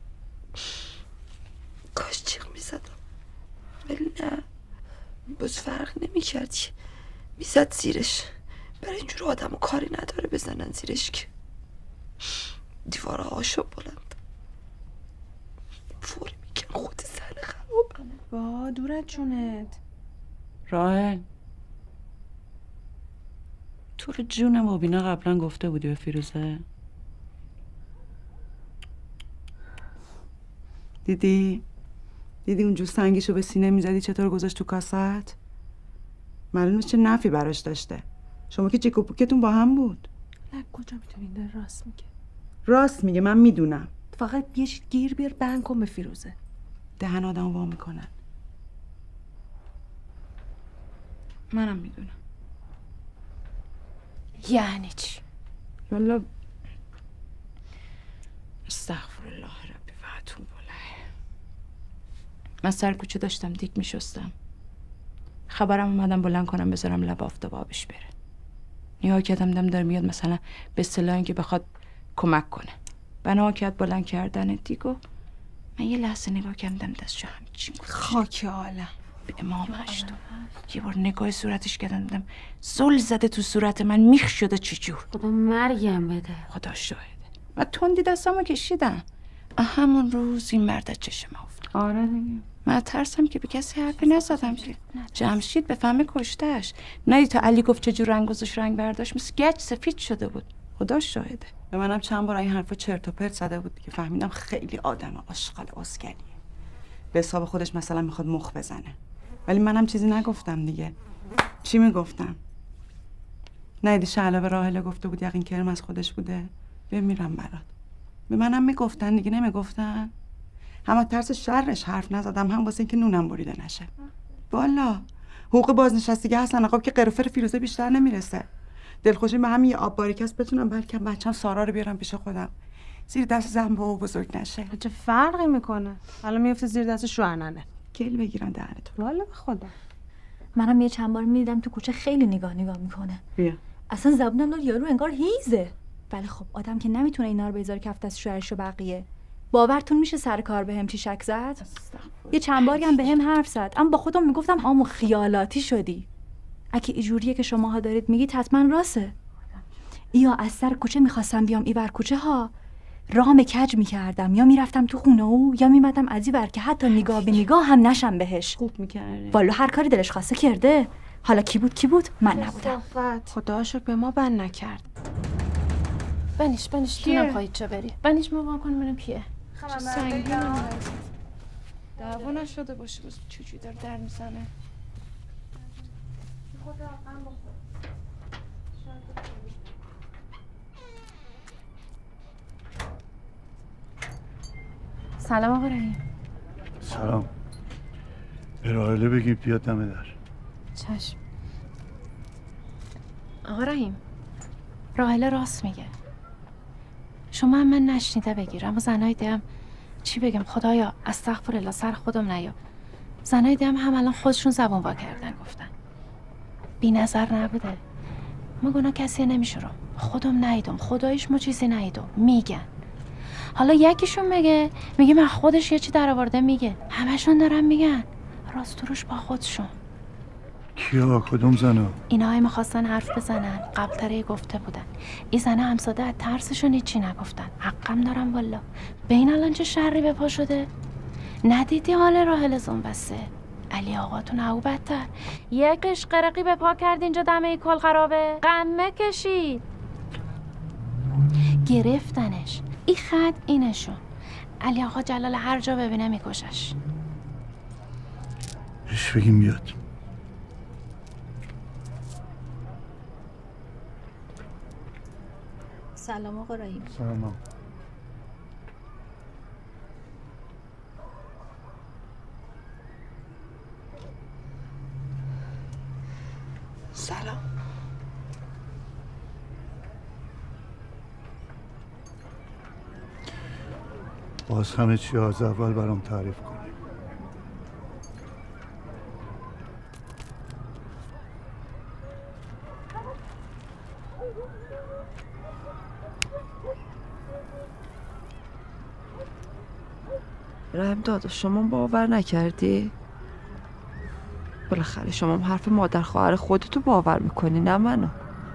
[SPEAKER 8] کاش جیغ میزدم ولی نه باز فرق نمیکرد که میزد زیرش برای اینجور آدم و کاری نداره بزنن زیرش که دیواره هاشو بلند فوری میگن خود سر خرابم
[SPEAKER 7] با دورت جونت
[SPEAKER 22] راهل تو رو جون مبینا قبلا گفته بودی به فیروزه دیدی؟ دیدی اونجور سنگیشو به سینه میزدی چطور گذاشت تو کاست؟ معلومه چه نفی براش داشته شما که چیک و پوکتون با هم بود
[SPEAKER 7] نه کجا میتونی این داره راست میگه
[SPEAKER 22] راست میگه من میدونم
[SPEAKER 7] فقط یه چیز گیر بیار بند کن به فیروزه
[SPEAKER 22] دهن آدم وا میکنن منم میدونم
[SPEAKER 11] یعنی چی؟
[SPEAKER 22] والا استغفر الله ربی و اتوب الیه من سر کوچه داشتم دیگ میشستم خبرم اومدم بلند کنم بذارم لب آفتاب آبش بره نگاه کردم دم داره میاد مثلا به اصطلاح اینکه بخواد کمک کنه بنا کرد بلند کردن دیگو من یه لحظه نگاه کردم دستشو همچین
[SPEAKER 7] خاک عالم
[SPEAKER 22] به امام هشت یه بار نگاه صورتش کردم دیدم زل زده تو صورت من میخ شده چجور
[SPEAKER 15] خدا مرگم بده
[SPEAKER 22] خدا شاهده من تندی دستمو کشیدم همون روز این مرد از چشم افتاد
[SPEAKER 15] آره دیگه
[SPEAKER 22] من ترسم که به کسی حرفی نزدم که جمشید به فهمه کشتهش ندی تا علی گفت چجور رنگ گذاشت رنگ برداشت مثل گچ سفید شده بود خدا شاهده به منم چند بار این حرفا چرت و پرت زده بود که فهمیدم خیلی آدم آشغال اسکلیه به حساب خودش مثلا میخواد مخ بزنه ولی منم چیزی نگفتم دیگه چی میگفتم ندی شعله به راهله گفته بود یقین کرم از خودش بوده بمیرم برات به منم میگفتن دیگه نمیگفتن هم ترس شرش حرف نزدم هم واسه اینکه نونم بریده نشه والا حقوق بازنشستگی حسن آقا که قرفر فیروزه بیشتر نمیرسه دلخوشی به همین آب باریکس بتونم بلکه بچه‌م سارا رو بیارم پیش خودم زیر دست زن بابا بزرگ نشه
[SPEAKER 7] چه فرقی میکنه الان میفته زیر دست شوهرننه
[SPEAKER 22] کیل بگیرم دهنتو
[SPEAKER 7] والا به خدا
[SPEAKER 23] منم یه چند بار میدیدم تو کوچه خیلی نگاه نگاه میکنه
[SPEAKER 22] بیا
[SPEAKER 23] اصلا زبونم داد یارو انگار هیزه ولی خب آدم که نمیتونه اینا رو بذاره کف دست شوهرش و بقیه باورتون میشه سر کار بهم چی شک زد یه چند باری هم بهم حرف زد اما با خودم میگفتم آمو خیالاتی شدی اگه اینجوریه که شماها دارید میگید حتما راسته. یا از سر کوچه میخواستم بیام ایور کوچه ها، رام کج میکردم یا میرفتم تو خونه او یا میمدم از ایور که حتی نگاه به نگاه هم نشم بهش.
[SPEAKER 22] خوب میکردی.
[SPEAKER 23] والا هر کاری دلش خواسته کرده. حالا کی بود کی بود؟ من نبودم.
[SPEAKER 22] خدا شکر به ما بند نکرد.
[SPEAKER 10] بنیش بنیش تو نمیخواید چه بری. بنیش ما با کنیم ببینم کیه.
[SPEAKER 22] چه سنگینه. دعوا نشده باشه بس چجوری داره در میزنه.
[SPEAKER 10] سلام آقا رحیم.
[SPEAKER 3] سلام. به راهله بگید بیاد دم در.
[SPEAKER 10] چشم. آقا رحیم، راهله راست میگه. شما هم من نشنیده بگیر، اما زنای دیم چی بگم خدایا استغفرالله سر خودم نیا. زنای دیم هم الان خودشون زبون وا کردن گفتن. بی نظر نبوده. ما گناه کسی نمیشه رو. خودم نیدم، خدایش ما چیزی نیدم. میگن. حالا یکیشون میگه میگه من خودش یه چی در آورده میگه. همشون دارن میگن. راست روش با خودشون.
[SPEAKER 3] کیا کدوم زنا؟
[SPEAKER 10] اینا های میخواستن حرف بزنن، قبل تره گفته بودن. این زنه همساده از ترسشون هیچی نگفتن. حقم دارم والا. به این الان چه شری به پا شده؟ ندیدی حال راهله زنبسته؟ علی آقاتون او بدتر یک قشقرقی به پا کرد اینجا دمه ای کل خرابه. قمه کشید گرفتنش. این خط اینشون. علی آقا جلال هر جا ببینه میکشش.
[SPEAKER 3] بهش بگیم بیاد.
[SPEAKER 23] سلام آقا رحیم.
[SPEAKER 3] سلام.
[SPEAKER 22] سلام.
[SPEAKER 3] باز همه چی از اول برام تعریف کن.
[SPEAKER 8] رحم داداش شما باور نکردی؟ بالاخره شما حرف مادر خواهر خودتو باور میکنی نه منو.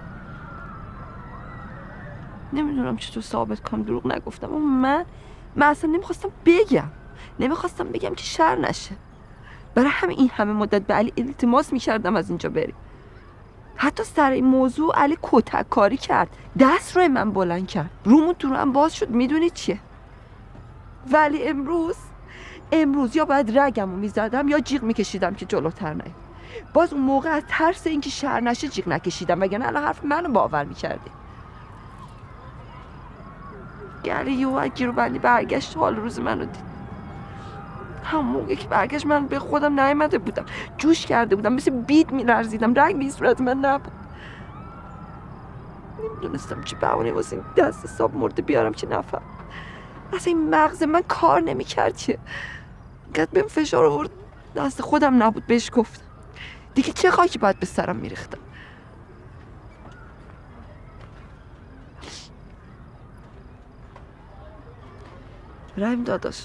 [SPEAKER 8] نمیدونم چطور ثابت کنم دروغ نگفتم، اما من من اصلا نمیخواستم بگم نمیخواستم بگم که شر نشه. برای همین این همه مدت به علی التماس میکردم از اینجا بری. حتی سر این موضوع علی کتک کاری کرد، دست روی من بلند کرد، رومون تو هم باز شد. میدونی چیه؟ ولی امروز امروز یا باید رگمو میزدم یا جیغ میکشیدم که جلوتر نیم. باز اون موقع از ترس اینکه شر نشه جیغ نکشیدم، وگرنه الان حرف منو باور میکردی. گلی یو گیرو بندی برگشت حال روز منو دید. همون موقع که برگشت من به خودم نیامده بودم، جوش کرده بودم، مثل بید میلرزیدم، رنگ به صورت من نبود. نمیدونستم چه بهونه واسه این دست حساب مرده بیارم که نفهم. اصلا این مغز من کار نمیکرد که اینقدر بهم فشار آورد. دست خودم نبود بهش گفتم. دیگه چه خاکی باید به سرم میریختم. رحیم داداش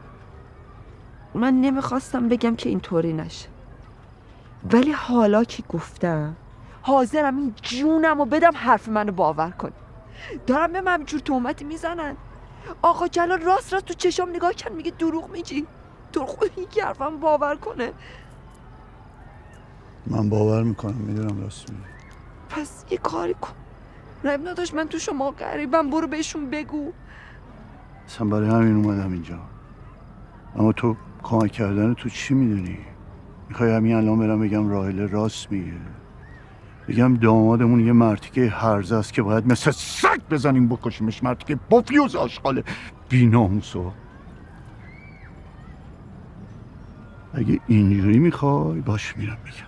[SPEAKER 8] من نمیخواستم بگم که اینطوری نشه، ولی حالا که گفتم حاضرم این جونم رو بدم حرف منو باور کن. دارم به من جور تهمتی میزنن. آقا جلال راست راست تو چشام نگاه کرد میگه دروغ میگی. تو خود این حرفم باور کنه.
[SPEAKER 3] من باور میکنم، میدونم راست میگی.
[SPEAKER 8] پس یه کاری کن رحیم داداش، من تو شما غریبم، برو بهشون بگو.
[SPEAKER 3] اصلا برای همین اومدم اینجا. اما تو کمک کردن تو چی میدونی؟ میخوای همین الان برم بگم راهله راست میگه؟ بگم دامادمون یه مرتیکه هرزه است که باید مثل سگ بزنیم بکشیمش، مرتیکه پوفیوز آشغال بی‌ناموسو. اگه اینجوری میخوای باش میرم بگم.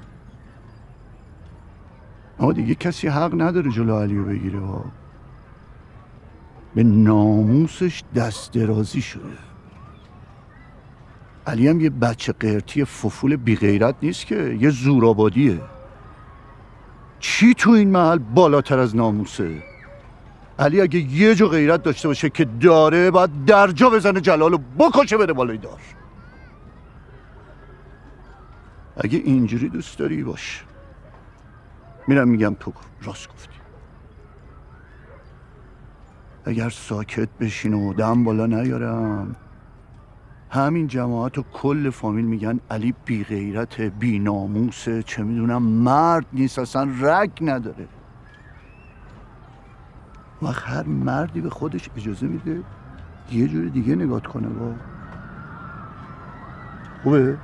[SPEAKER 3] اما دیگه کسی حق نداره جلو علیو بگیره ها. به ناموسش دست درازی شده. علی هم یه بچه قرتی ففول بی غیرت نیست که، یه زورآبادیه. چی تو این محل بالاتر از ناموسه؟ علی اگه یه جو غیرت داشته باشه که داره، باید درجا بزنه جلالو بکشه بره بالای دار. اگه اینجوری دوست داری باش، میرم میگم تو راست گفتی. اگر ساکت بشین و دم بالا نیارم، همین جماعت و کل فامیل میگن علی بی غیرت، بی ناموسه، چه میدونم مرد نیست، اصلا رگ نداره. وقت هر مردی به خودش اجازه میده یه جور دیگه نگاه کنه. با خوبه؟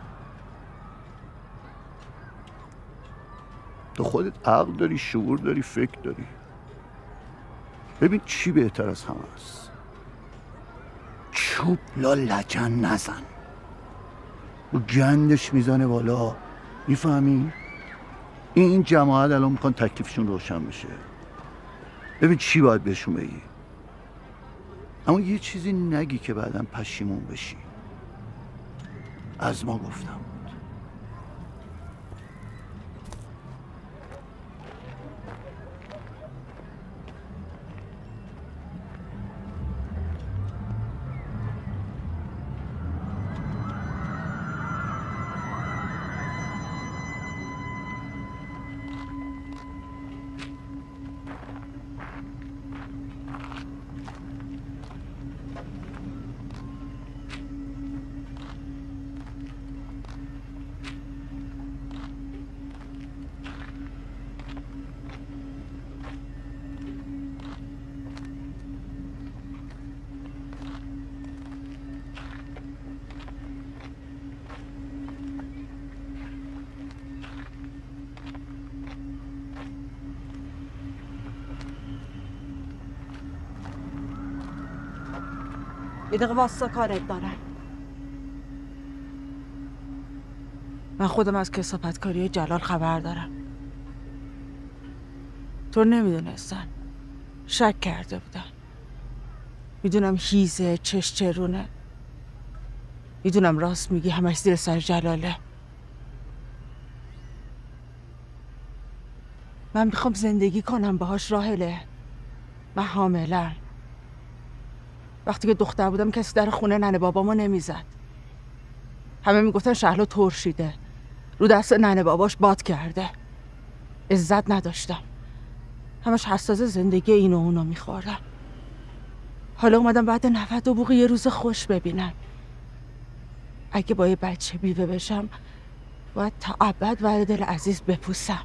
[SPEAKER 3] تو خودت عقل داری، شعور داری، فکر داری. ببین چی بهتر از همه است. چوب لا لجن نزن، و گندش میزنه بالا. میفهمی؟ این جماعت الان میخوان تکلیفشون روشن بشه. ببین چی باید بهشون بگی، اما یه چیزی نگی که بعدم پشیمون بشی. از ما گفتم.
[SPEAKER 22] یه دقیقه واسه کارت دارم. من خودم از کثافتکاری جلال خبر دارم. تو نمیدونستن، شک کرده بودن. میدونم هیزه، چش چرونه. میدونم راست میگی، همش زیر سر جلاله. من میخوام زندگی کنم باهاش راهله. من حاملم. وقتی که دختر بودم کسی در خونه ننه بابامو نمیزد. همه میگفتن شهلا ترشیده، رو دست ننه باباش باد کرده. عزت نداشتم. همش حساس زندگی این و اونو میخوردم. حالا اومدم بعد نود و بوقی یه روز خوش ببینم. اگه با یه بچه بیوه بشم باید تا ابد برای دل عزیز بپوسم.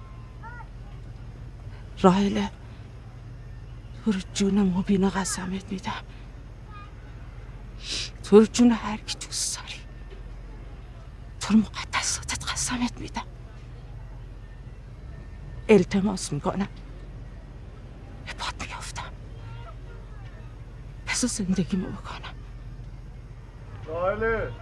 [SPEAKER 22] راهله، تو رو جون مبینا قسمت میدم، تو رو جون هر کی دوست داری، تو رو مقدساتت قسمت میدم. التماس میکنم، به پات میافتم، بذار زندگیمو بکنم.
[SPEAKER 3] راهله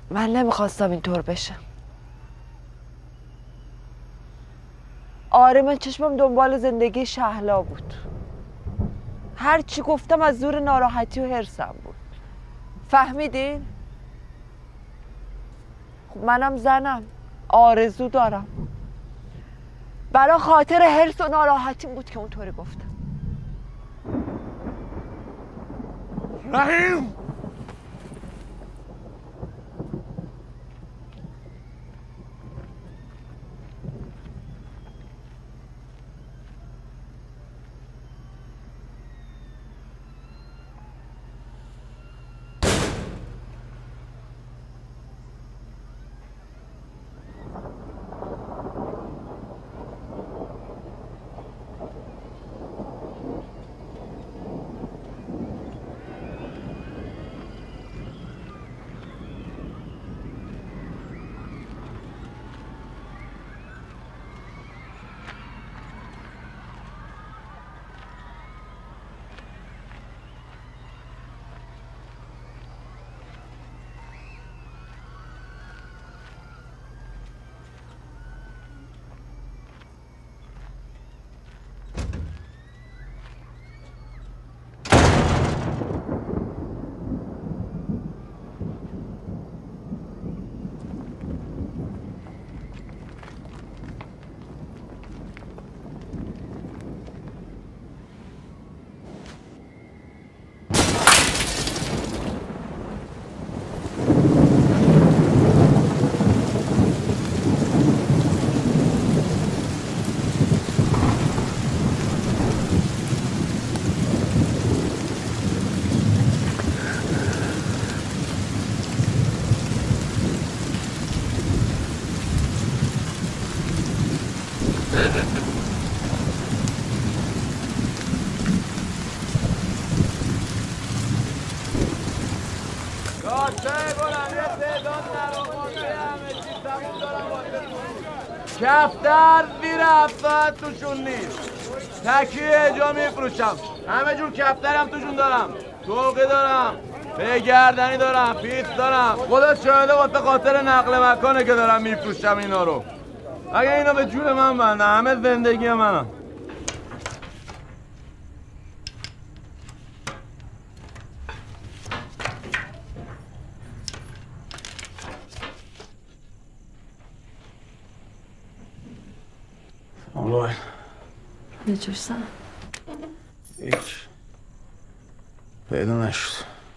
[SPEAKER 2] من نمیخواستم اینطور بشه. آره من چشمم دنبال زندگی شهلا بود. هر چی گفتم از زور ناراحتی و حرصم بود. فهمیدین؟ خب منم زنم، آرزو دارم. برای خاطر حرص و ناراحتیم بود که اونطوری گفتم.
[SPEAKER 1] رحیم
[SPEAKER 5] کفتر زیر هفتاد توشون نیست. تکیه جا میفروشم. همه جور کفترم توشون دارم. توقی دارم، به گردنی دارم، پیت دارم. خدا شاهده واسه خاطر نقل مکانه که دارم میفروشم اینا رو. اگه اینا به جور من بنده همه زندگی منم.
[SPEAKER 13] الله
[SPEAKER 8] یه جور سن
[SPEAKER 13] هیچ پیدا نشد.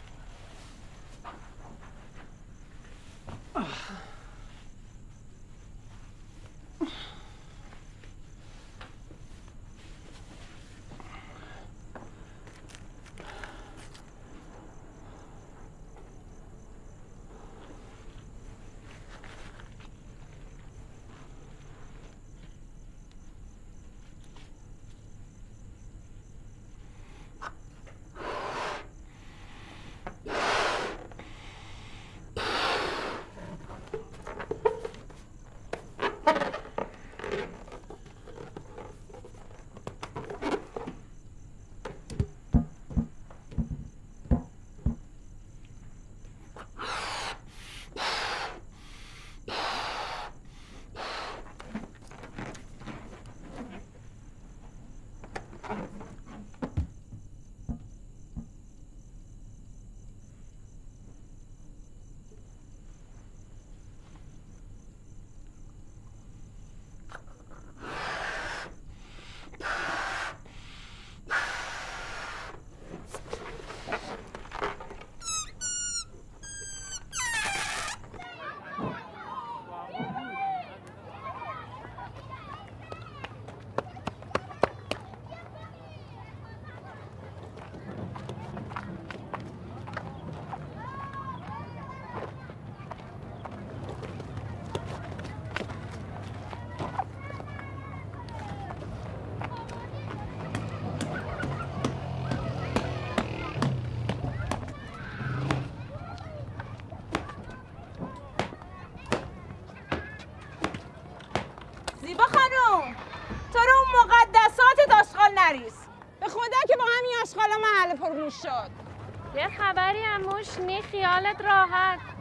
[SPEAKER 7] زیبا خانم تو رو اون مقدسات آشغال نریز. به خدا که با همین آشغالا محل پرموش شد.
[SPEAKER 10] یه خبری اموش نی خیالت راحت.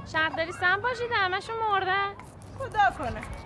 [SPEAKER 10] شهرداری سم باشید همشون مردن.
[SPEAKER 7] خدا کنه